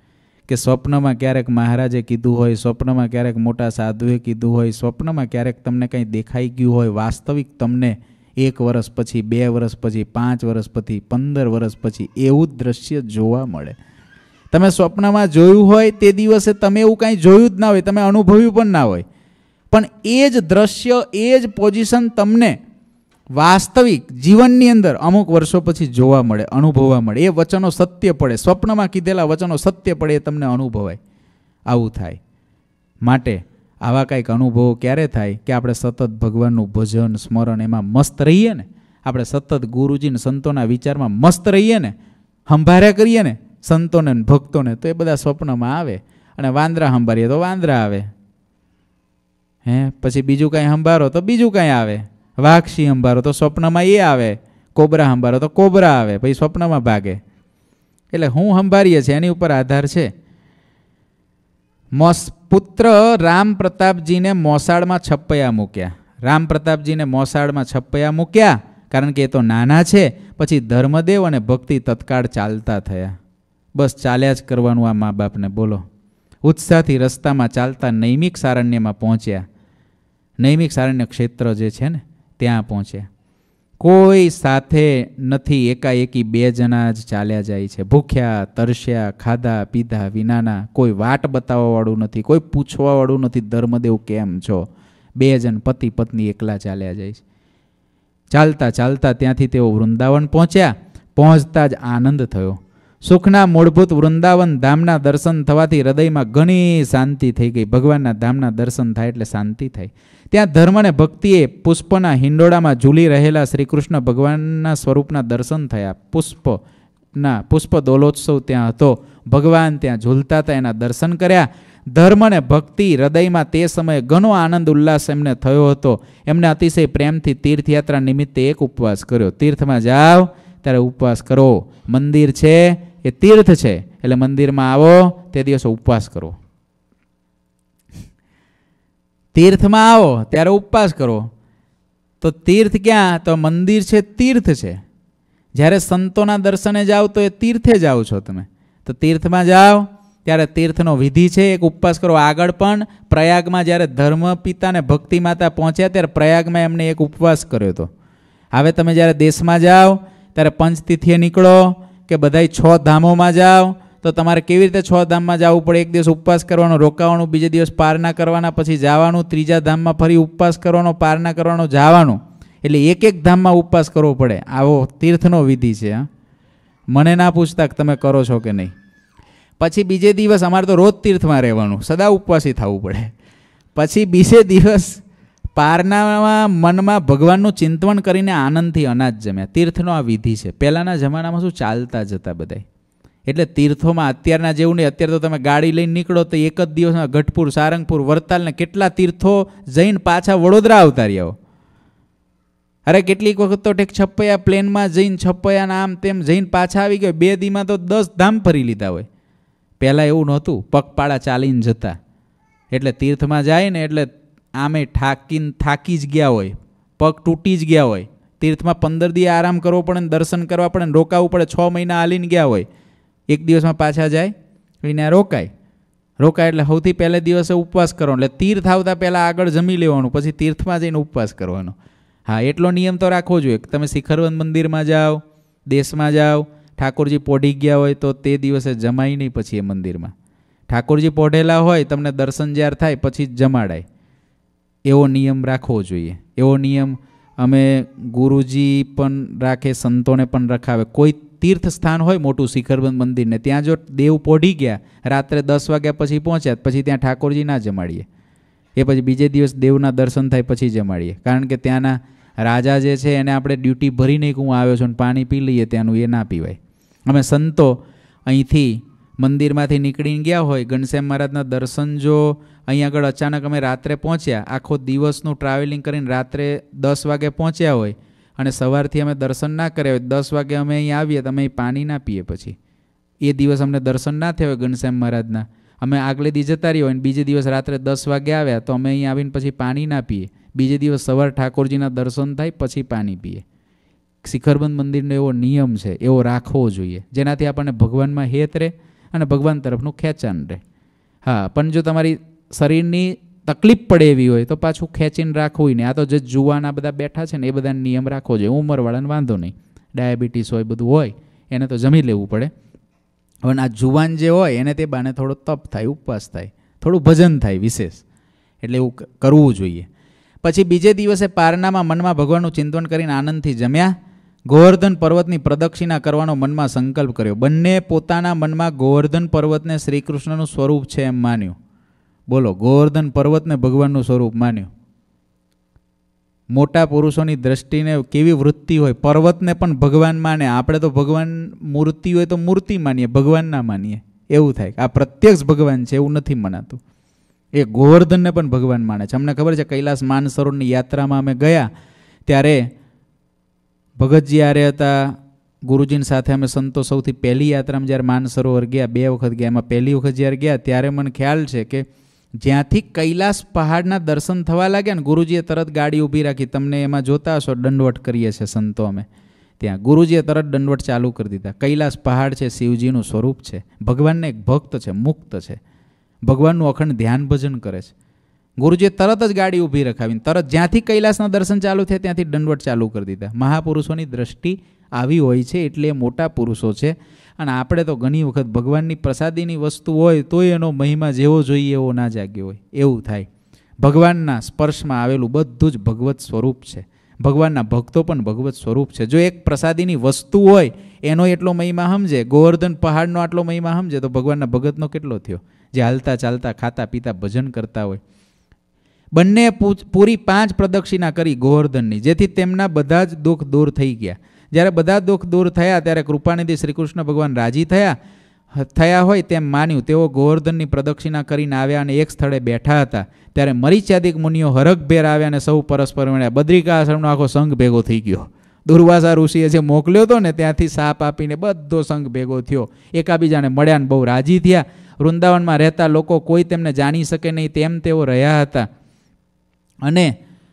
કે સ્વપ્નમાં ક્યારેક મહારાજે કીધું હોય, સ્વપ્નમાં ક્યારેક મોટા સાધુએ કીધું હોય, સ્વપ્નમાં ક્યારેક તમને કંઈ દેખાઈ ગયું હોય, વાસ્તવિક તમને એક વર્ષ પછી, બે વર્ષ પછી, પાંચ વર્ષ પછી, પંદર વર્ષ પછી એવું જ દ્રશ્ય જોવા મળે. તમે સ્વપ્નમાં જોયું હોય તે દિવસે તમે એવું કાંઈ જોયું જ ના હોય, તમે અનુભવ્યું પણ ના હોય, પણ એ જ દ્રશ્ય, એ જ પોઝિશન તમને વાસ્તવિક જીવનની અંદર અમુક વર્ષો પછી જોવા મળે, અનુભવવા મળે. એ વચનો સત્ય પડે, સ્વપ્નમાં કીધેલા વચનો સત્ય પડે, એ તમને અનુભવાય. આવું થાય. માટે આવા કંઈક અનુભવો ક્યારે થાય કે આપણે સતત ભગવાનનું ભજન, સ્મરણ એમાં મસ્ત રહીએ ને, આપણે સતત ગુરુજીને સંતોના વિચારમાં મસ્ત રહીએ ને, સંભાળ્યા કરીએ ને સંતોને ભક્તોને, તો એ બધા સ્વપ્નમાં આવે. અને વાંદરા સંભાળીએ તો વાંદરા આવે, હે પછી બીજું કાંઈ સંભાળો તો બીજું કાંઈ આવે, વાઘશી સંભાળો તો સ્વપ્નમાં એ આવે, કોબરા સંભાળો તો કોબરા આવે, પછી સ્વપ્નમાં ભાગે. એટલે હું સંભાળીએ છીએ એની ઉપર આધાર છે. મોસ પુત્ર રામ પ્રતાપજીને મોસાળમાં છપ્પૈયા મૂક્યા. રામ પ્રતાપજીને મોસાળમાં છપ્પૈયા મૂક્યા કારણ કે એ તો નાના છે. પછી ધર્મદેવ અને ભક્તિ તત્કાળ ચાલતા થયા. બસ ચાલ્યા જ કરવાનું આ મા બાપને, બોલો. ઉત્સાહથી રસ્તામાં ચાલતા નૈમિક સારણ્યમાં પહોંચ્યા. નૈમિક સારણ્ય ક્ષેત્ર જે છે ને ત્યાં પહોંચ્યા. કોઈ સાથે નથી, એકાએકી બે જણા જ ચાલ્યા જાય છે. ભૂખ્યા, તરસ્યા, ખાધા પીધા વિનાના, કોઈ વાટ બતાવવાવાળું નથી, કોઈ પૂછવાવાળું નથી ધર્મદેવ કેમ છો. બે જણ પતિ પત્ની એકલા ચાલ્યા જાય છે. ચાલતા ચાલતા ત્યાંથી તેઓ વૃંદાવન પહોંચ્યા. પહોંચતા જ આનંદ થયો. સુખના મૂળભૂત વૃંદાવન ધામના દર્શન થવાથી હૃદયમાં ઘણી શાંતિ થઈ ગઈ. ભગવાનના ધામના દર્શન થાય એટલે શાંતિ થાય. ત્યાં ધર્મ અને ભક્તિએ પુષ્પના હિંડોળામાં ઝૂલી રહેલા શ્રી કૃષ્ણ ભગવાનના સ્વરૂપના દર્શન થયા. પુષ્પના પુષ્પ દોલોત્સવ ત્યાં હતો. ભગવાન ત્યાં ઝૂલતા હતા, એના દર્શન કર્યા. ધર્મ અને ભક્તિ હૃદયમાં તે સમયે ઘણો આનંદ ઉલ્લાસ એમને થયો હતો. એમને અતિશય પ્રેમથી તીર્થયાત્રા નિમિત્તે એક ઉપવાસ કર્યો. તીર્થમાં જાઓ ત્યારે ઉપવાસ કરો. મંદિર છે એ તીર્થ છે, એટલે મંદિરમાં આવો તે દિવસે ઉપવાસ કરો. તીર્થમાં આવો ત્યારે ઉપવાસ કરો. તો તીર્થ ક્યાં? તો મંદિર છે, તીર્થ છે. જ્યારે સંતોના દર્શને જાઓ તો એ તીર્થે જાઓ છો તમે. તો તીર્થમાં જાઓ ત્યારે તીર્થનો વિધિ છે, એક ઉપવાસ કરો. આગળ પણ પ્રયાગમાં જ્યારે ધર્મ પિતા ને ભક્તિ માતા પહોંચ્યા ત્યારે પ્રયાગમાં એમને એક ઉપવાસ કર્યો હતો. હવે તમે જ્યારે દેશમાં જાઓ ત્યારે પંચતિથિએ નીકળો કે બધાય છ ધામોમાં જાઓ તો તમારે કેવી રીતે છ ધામમાં જવું પડે? એક દિવસ ઉપવાસ કરવાનો, રોકાવાનું, બીજે દિવસ પારણા કરવાના, પછી જવાનું, ત્રીજા ધામમાં ફરી ઉપવાસ કરવાનો, પારણા કરવાનો, જવાનું. એટલે એક એક ધામમાં ઉપવાસ કરવો પડે. આવો તીર્થનો વિધિ છે. હા, મને ના પૂછતા કે તમે કરો છો કે નહીં. પછી બીજે દિવસ અમારે તો રોજ તીર્થમાં રહેવાનું, સદા ઉપવાસી થવું પડે. પછી બીજે દિવસ પારનામાં મનમાં ભગવાનનું ચિંતન કરીને આનંદથી અનાજ જમ્યા. તીર્થનો આ વિધિ છે. પહેલાંના જમાનામાં શું ચાલતા જતા બધા, એટલે તીર્થોમાં અત્યારના જેવું નહીં. અત્યારે તો તમે ગાડી લઈને નીકળો તો એક જ દિવસમાં ગઢપુર, સારંગપુર, વરતાલ ને કેટલા તીર્થો જઈને પાછા વડોદરા આવતા રહ્યા. અરે કેટલીક વખત તો ઠેક છપ્પૈયા પ્લેનમાં જઈને છપ્પૈયાના આમ તેમ જઈને પાછા આવી ગયો. બે દીમાં તો દસ ધામ ફરી લીધા હોય. પહેલાં એવું નહોતું, પગપાળા ચાલીને જતા. એટલે તીર્થમાં જાય ને એટલે આમે થાકીને થાકી જ ગયા હોય, પગ તૂટી જ ગયા હોય. તીર્થમાં પંદર દિવસ આરામ કરવો પડે ને દર્શન કરવા પડે ને રોકાવું પડે. છ મહિના હાલીને ગયા હોય, એક દિવસમાં પાછા જાય એને રોકાય. રોકાય એટલે સૌથી પહેલે દિવસે ઉપવાસ કરવાનો. એટલે તીર્થ આવતા પહેલાં આગળ જમી લેવાનું, પછી તીર્થમાં જઈને ઉપવાસ કરવાનો. હા, એટલો નિયમ તો રાખવો જોઈએ. તમે શિખરવન મંદિરમાં જાઓ, દેશમાં જાઓ, ઠાકોરજી પોઢી ગયા હોય તો તે દિવસે જમાય નહીં. પછી એ મંદિરમાં ઠાકોરજી પોઢેલા હોય, તમને દર્શન જ્યારે થાય પછી જ જમાડાય. એવો નિયમ રાખવો જોઈએ. એવો નિયમ અમે ગુરુજી પણ રાખે, સંતોને પણ રખાવે. કોઈ તીર્થ સ્થાન હોય મોટું, શિખરબંધ મંદિરને, ત્યાં જો દેવ પોઢી ગયા, રાત્રે દસ વાગ્યા પછી પહોંચ્યા, પછી ત્યાં ઠાકોરજી ના જમાડીએ. એ પછી બીજે દિવસ દેવના દર્શન થાય પછી જમાડીએ. કારણ કે ત્યાંના રાજા જે છે એને આપણે ડ્યુટી ભરીને હું આવ્યો છું ને પાણી પી લઈએ ત્યાંનું, એ ના પીવાય. અમે સંતો અહીંથી મંદિરમાંથી નીકળીને ગયા હોય, ઘનશ્યામ મહારાજના દર્શન જો અહીં આગળ અચાનક અમે રાત્રે પહોંચ્યા, આખો દિવસનું ટ્રાવેલિંગ કરીને રાત્રે દસ વાગે પહોંચ્યા હોય અને સવારથી અમે દર્શન ના કર્યા હોય, દસ વાગે અમે અહીં આવીએ તો અમે અહીં પાણી ના પીએ. પછી એ દિવસ અમને દર્શન ના થયા હોય ઘનશ્યામ મહારાજના, અમે આગલે દી જતા રહ્યા હોય ને બીજે દિવસ રાત્રે દસ વાગે આવ્યા તો અમે અહીં આવીને પછી પાણી ના પીએ. બીજે દિવસ સવાર ઠાકોરજીના દર્શન થાય પછી પાણી પીએ. શિખરબંધ મંદિરનો એવો નિયમ છે, એવો રાખવો જોઈએ, જેનાથી આપણને ભગવાનમાં હેત રહે અને ભગવાન તરફનું ખેંચાણ રહે. હા, પણ જો તમારી શરીરની તકલીફ પડે એવી હોય તો પાછું ખેંચીને રાખવું નહીં. આ તો જે જુવાના બધા બેઠા છે ને એ બધા નિયમ રાખવો જોઈએ. ઉંમરવાળાને વાંધો નહીં, ડાયાબિટીસ હોય બધું હોય એને તો જમી લેવું પડે. હવે આ જુવાન જે હોય એને તે બાને થોડો તપ થાય, ઉપવાસ થાય, થોડું ભજન થાય વિશેષ, એટલે એવું કરવું જોઈએ. પછી બીજે દિવસે પારનામાં મનમાં ભગવાનનું ચિંતન કરીને આનંદથી જમ્યા. ગોવર્ધન પર્વતની પ્રદક્ષિણા કરવાનો મનમાં સંકલ્પ કર્યો. બંને પોતાના મનમાં ગોવર્ધન પર્વતને શ્રીકૃષ્ણનું સ્વરૂપ છે એમ માન્યું. બોલો, ગોવર્ધન પર્વતને ભગવાનનું સ્વરૂપ માન્યું. મોટા પુરુષોની દ્રષ્ટિને કેવી વૃત્તિ હોય, પર્વતને પણ ભગવાન માને. આપણે તો ભગવાન મૂર્તિ હોય તો મૂર્તિ માનીએ, ભગવાન ના માનીએ. એવું થાય આ પ્રત્યક્ષ ભગવાન છે એવું નથી મનાતું. એ ગોવર્ધનને પણ ભગવાન માને છે. અમને ખબર છે કૈલાસ માનસરોવરની યાત્રામાં અમે ગયા ત્યારે ભગતજી આરે હતા, ગુરુજીની સાથે અમે સંતો સૌથી પહેલી યાત્રામાં જ્યારે માનસરોવર ગયા, બે વખત ગયા, એમાં પહેલી વખત જ્યારે ગયા ત્યારે મને ખ્યાલ છે કે જ્યાંથી કૈલાસ પહાડના દર્શન થવા લાગ્યા ને ગુરુજીએ તરત ગાડી ઊભી રાખી. તમને એમાં જોતા હશો દંડવટ કરીએ છીએ સંતો અમે, ત્યાં ગુરુજીએ તરત દંડવટ ચાલુ કરી દીધા. કૈલાસ પહાડ છે શિવજીનું સ્વરૂપ છે, ભગવાનને એક ભક્ત છે, મુક્ત છે, ભગવાનનું અખંડ ધ્યાન ભજન કરે છે. ગુરુજીએ તરત જ ગાડી ઊભી રખાવીને તરત જ્યાંથી કૈલાસના દર્શન ચાલુ થયા ત્યાંથી દંડવટ ચાલુ કરી દીધા. મહાપુરુષોની દ્રષ્ટિ આવી હોય છે એટલે એ મોટા પુરુષો છે. અને આપણે તો ઘણી વખત ભગવાનની પ્રસાદીની વસ્તુ હોય તોય એનો મહિમા જેવો જોઈએ એવો ના જાગ્યો હોય, એવું થાય. ભગવાનના સ્પર્શમાં આવેલું બધું જ ભગવત સ્વરૂપ છે. ભગવાનના ભક્તો પણ ભગવત સ્વરૂપ છે. જો એક પ્રસાદીની વસ્તુ હોય એનો એટલો મહિમા સમજે, ગોવર્ધન પહાડનો આટલો મહિમા સમજે, તો ભગવાનના ભગતનો કેટલો થયો, જે હાલતા ચાલતા ખાતા પીતા ભજન કરતા હોય. બંને પૂરી પાંચ પ્રદક્ષિણા કરી ગોવર્ધનની, જેથી તેમના બધા જ દુઃખ દૂર થઈ ગયા. જ્યારે બધા દુઃખ દૂર થયા ત્યારે કૃપાનિધિ શ્રી કૃષ્ણ ભગવાન રાજી થયા થયા હોય તેમ માન્યું. તેઓ ગોવર્ધનની પ્રદક્ષિણા કરીને આવ્યા અને એક સ્થળે બેઠા હતા ત્યારે મરીચ્યાદિક મુનિઓ હરખભેર આવ્યા અને સૌ પરસ્પર મળ્યા. બદ્રિકા આશ્રમનો આખો સંઘ ભેગો થઈ ગયો. દુર્વાસા ઋષિએ જે મોકલ્યો હતો ને ત્યાંથી સાપ આપીને બધો સંઘ ભેગો થયો. એકાબીજાને મળ્યા ને બહુ રાજી થયા. વૃંદાવનમાં રહેતા લોકો કોઈ તેમને જાણી શકે નહીં તેમ તેઓ રહ્યા હતા. અને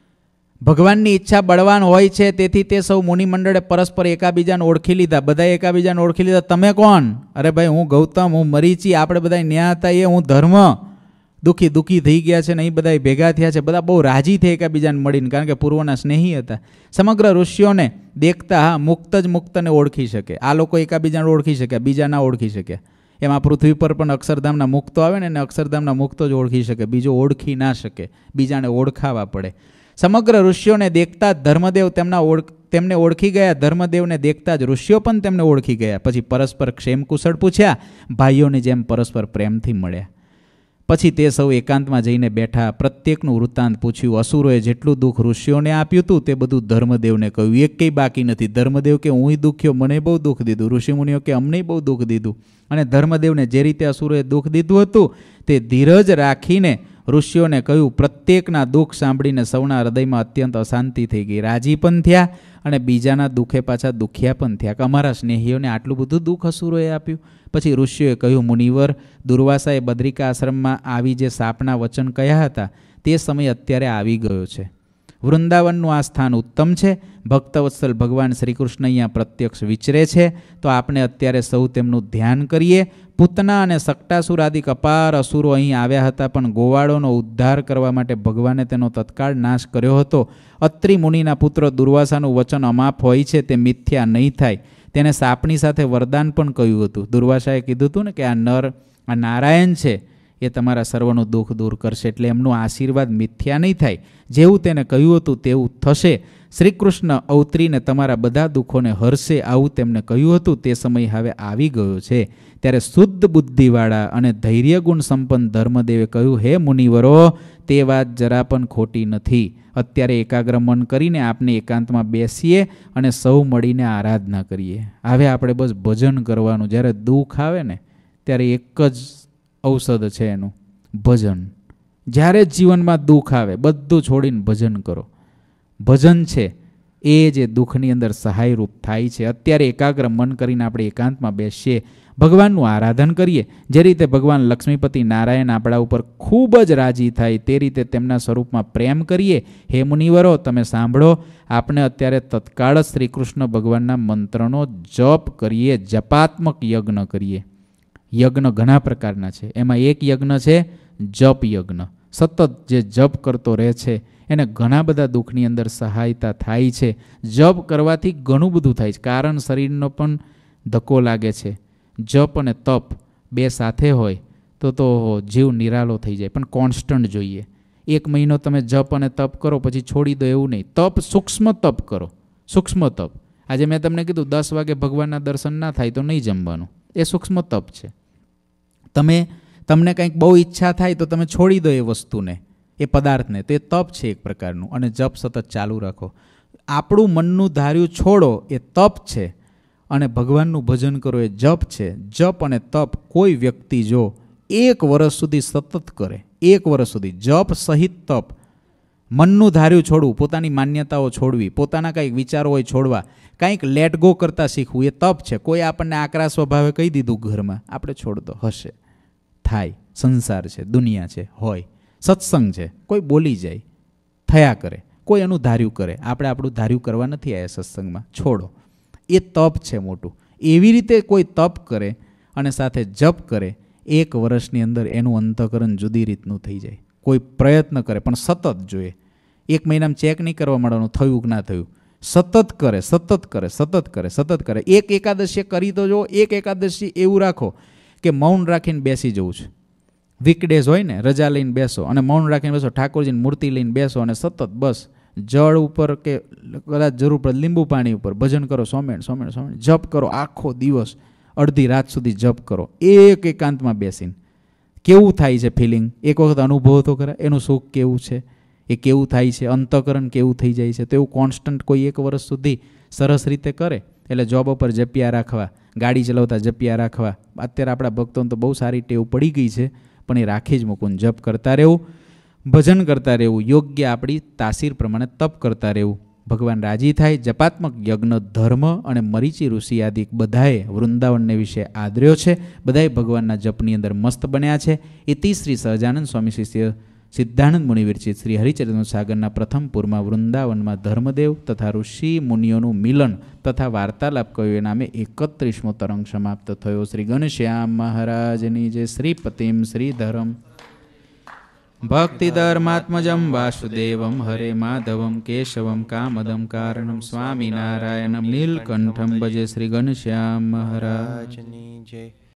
ભગવાનની ઈચ્છા બળવાન હોય છે તેથી તે સૌ મુનિમંડળે પરસ્પર એકાબીજાને ઓળખી લીધા. બધા એકાબીજાને ઓળખી લીધા. તમે કોણ? અરે ભાઈ હું ગૌતમ, હું મરીચી, આપણે બધા ન્યા હતા એ હું ધર્મ. દુઃખી દુઃખી થઈ ગયા છે ને એ બધા ભેગા થયા છે. બધા બહુ રાજી થઈ એકાબીજાને મળીને, કારણ કે પૂર્વના સ્નેહી હતા. સમગ્ર ઋષિઓને દેખતા હા મુક્ત જ મુક્તને ઓળખી શકે. આ લોકો એકાબીજાને ઓળખી શક્યા, બીજા ના ઓળખી શક્યા. એમાં પૃથ્વી પર પણ અક્ષરધામના મુક્તો આવે ને એને અક્ષરધામના મુક્તો જ ઓળખી શકે, બીજો ઓળખી ના શકે, બીજાને ઓળખાવા પડે. સમગ્ર ઋષિઓને દેખતા જ ધર્મદેવ તેમના ઓળખ તેમને ઓળખી ગયા. ધર્મદેવને દેખતા જ ઋષિઓ પણ તેમને ઓળખી ગયા. પછી પરસ્પર ક્ષેમ કુશળ પૂછ્યા, ભાઈઓની જેમ પરસ્પર પ્રેમથી મળ્યા. પછી તે સૌ એકાંતમાં જઈને બેઠા. પ્રત્યેકનું વૃત્તાંત પૂછ્યું. અસુરોએ જેટલું દુઃખ ઋષિઓને આપ્યું હતું તે બધું ધર્મદેવને કહ્યું. એક કંઈ બાકી નથી. ધર્મદેવ કે હું દુખ્યો, મને બહુ દુઃખ દીધું. ઋષિમુનિઓ કે અમને બહુ દુઃખ દીધું. અને ધર્મદેવને જે રીતે અસુરોએ દુઃખ દીધું હતું તે ધીરજ રાખીને ઋષિઓને કહ્યું. પ્રત્યેકના દુઃખ સાંભળીને સૌના હૃદયમાં અત્યંત અશાંતિ થઈ ગઈ. રાજી પણ થયા અને બીજાના દુઃખે પાછા દુખ્યા પણ થયા કે અમારા સ્નેહીઓને આટલું બધું દુઃખ અસુરોએ આપ્યું. પછી ઋષિઓએ કહ્યું, મુનિવર, દુર્વાસાએ બદ્રિકા આશ્રમમાં આવી જે સાપના વચન કહ્યા હતા તે સમય અત્યારે આવી ગયો છે. વૃંદાવનનું આ સ્થાન ઉત્તમ છે. ભક્તવત્સલ ભગવાન શ્રી કૃષ્ણ અહીંયા પ્રત્યક્ષ વિચરે છે. તો આપણે અત્યારે સૌ તેમનું ધ્યાન કરીએ. પૂતના અને સક્ટાસુર આદિ અપાર અસુરો અહીં આવ્યા હતા, પણ ગોવાળોનો ઉદ્ધાર કરવા માટે ભગવાને તેનો તત્કાળ નાશ કર્યો હતો. અત્રિ મુનિના પુત્ર દુર્વાસાનું વચન અમાપ હોય છે તે મિથ્યા નહીં થાય. તેને સાપની સાથે વરદાન પણ કહ્યું હતું. દુર્વાસાએ કીધું હતું ને કે આ નર આ નારાયણ છે એ તમારા સર્વનું દુઃખ દૂર કરશે, એટલે એમનો આશીર્વાદ મિથ્યા નહીં થાય. જેવું તેને કહ્યું હતું તેવું થશે. શ્રી કૃષ્ણ અવતરીને તમારા બધા દુઃખોને હરશે, આવું તેમને કહ્યું હતું. તે સમય હવે આવી ગયો છે. ત્યારે શુદ્ધ બુદ્ધિવાળા અને ધૈર્ય ગુણ સંપન્ન ધર્મદેવે કહ્યું, હે મુનિવરો, તે વાત જરા પણ ખોટી નથી. અત્યારે એકાગ્ર મન કરીને આપણે એકાંતમાં બેસીએ અને સૌ મળીને આરાધના કરીએ. હવે આપણે બસ ભજન કરવાનું. જ્યારે દુઃખ આવે ને ત્યારે એક જ ઔષધ છે એનું, ભજન. જ્યારે જીવનમાં દુઃખ આવે બધું છોડીને ભજન કરો. ભજન છે એ જે દુઃખની અંદર સહાયરૂપ થાય છે. અત્યારે એકાગ્ર મન કરીને આપણે એકાંતમાં બેસીએ, ભગવાનનું આરાધન કરીએ. જે રીતે ભગવાન લક્ષ્મીપતિ નારાયણ આપણા ઉપર ખૂબ જ રાજી થાય તે રીતે તેમના સ્વરૂપમાં પ્રેમ કરીએ. હે મુનિવરો, તમે સાંભળો, આપણે અત્યારે તત્કાળ શ્રી કૃષ્ણ ભગવાનના મંત્રનો જપ કરીએ, જપાત્મક યજ્ઞ કરીએ. યજ્ઞ ઘણા પ્રકારના છે. એમાં એક યજ્ઞ છે જપ યજ્ઞ. સતત જે જપ કરતો રહે છે એને ઘણા બધા દુઃખની અંદર સહાયતા થાય છે. જપ કરવાથી ઘણું બધું થાય છે, કારણ શરીરનો પણ ધક્કો લાગે છે. જપ અને તપ બે સાથે હોય તો તો જીવ નિરાલો થઈ જાય, પણ કોન્સ્ટન્ટ જોઈએ. એક મહિનો તમે જપ અને તપ કરો પછી છોડી દો એવું નહીં. તપ સૂક્ષ્મ તપ કરો, સૂક્ષ્મ તપ. આજે મેં તમને કીધું દસ વાગે ભગવાનના દર્શન ના થાય તો નહીં જમવાનું, એ સૂક્ષ્મ તપ છે. તમે તમને કંઈક બહુ ઈચ્છા થાય તો તમે છોડી દો એ વસ્તુને, એ પદાર્થને, તો એ તપ છે એક પ્રકારનું. અને જપ સતત ચાલુ રાખો. આપણું મનનું ધાર્યું છોડો એ તપ છે, અને ભગવાનનું ભજન કરો એ જપ છે. જપ અને તપ કોઈ વ્યક્તિ જો એક વર્ષ સુધી સતત કરે, એક વર્ષ સુધી જપ સહિત તપ, મનનું ધાર્યું છોડવું, પોતાની માન્યતાઓ છોડવી, પોતાના કંઈક વિચારો હોય છોડવા, કંઈક લેટ ગો કરતા શીખવું, એ તપ છે. કોઈ આપણને આકરા સ્વભાવે કહી દીધું ઘરમાં, આપણે છોડ દો, હશે, થાય, સંસાર છે, દુનિયા છે, હોય, સત્સંગ છે, કોઈ બોલી જાય, થયા કરે, કોઈ એનું ધાર્યું કરે, આપણે આપણું ધાર્યું કરવા નથી આવ્યા સત્સંગમાં, છોડો. એ તપ છે મોટું. એવી રીતે કોઈ તપ કરે અને સાથે જપ કરે, એક વર્ષની અંદર એનું અંતઃકરણ જુદી રીતનું થઈ જાય. કોઈ પ્રયત્ન કરે પણ સતત જોઈએ. એક મહિનામાં ચેક નહીં કરવા માંડવાનું થયું કે ના થયું. સતત કરે, સતત કરે, સતત કરે, સતત કરે. એક એકાદશી કરી તો જો, એક એકાદશી એવું રાખો કે મૌન રાખીને બેસી જવું છે. વીકડેઝ હોય ને, રજા લઈને બેસો અને મૌન રાખીને બેસો, ઠાકોરજીની મૂર્તિ લઈને બેસો અને સતત બસ જળ ઉપર કે કદાચ જરૂર પડે લીંબુ પાણી ઉપર ભજન કરો, સોમેણ સોમેણ સોમેણ જપ કરો. આખો દિવસ અડધી રાત સુધી જપ કરો, એક એકાંતમાં બેસીને. કેવું થાય છે ફિલિંગ? એક વખત અનુભવ તો ખરા એનું સુખ કેવું છે, એ કેવું થાય છે, અંતઃકરણ કેવું થઈ જાય છે. તો એવું કોન્સ્ટન્ટ કોઈ એક વર્ષ સુધી સરસ રીતે કરે. એટલે જોબ ઉપર જપ્યા રાખવા, ગાડી ચલાવતા જપ્યા રાખવા. અત્યારે આપણા ભક્તોને તો બહુ સારી ટેવ પડી ગઈ છે, પણ એ રાખી જ મૂકું. જપ કરતા રહેવું, ભજન કરતા રહેવું, યોગ્ય આપણી તાસીર પ્રમાણે તપ કરતા રહેવું. ભગવાન રાજી થાય. જપાત્મક યજ્ઞ ધર્મ અને મરીચી ઋષિ આદિ બધાએ વૃંદાવનને વિશે આદર્યો છે. બધાએ ભગવાનના જપની અંદર મસ્ત બન્યા છે. ઇતિ શ્રી સહજાનંદ સ્વામી શિષ્ય સિદ્ધાનંદ મુનિ વિરચિત શ્રી હરિચરિત્ર સાગરના પ્રથમ પૂરમાં વૃંદાવનમાં ધર્મદેવ તથા ઋષિ મુનિઓનું મિલન તથા વાર્તાલાપ કયો એ નામે એકત્રીસમો તરંગ સમાપ્ત થયો. શ્રી ઘનશ્યામ મહારાજની જય. શ્રીપતિમ શ્રીધરમ ભક્તિ ધર્માત્મજમ વાસુદેવમ હરે માધવમ કેશવમ કામદમ કારણમ સ્વામિનારાયણમ નીલકંઠમ ભજે. શ્રી ઘનશ્યામ મહારાજની જય.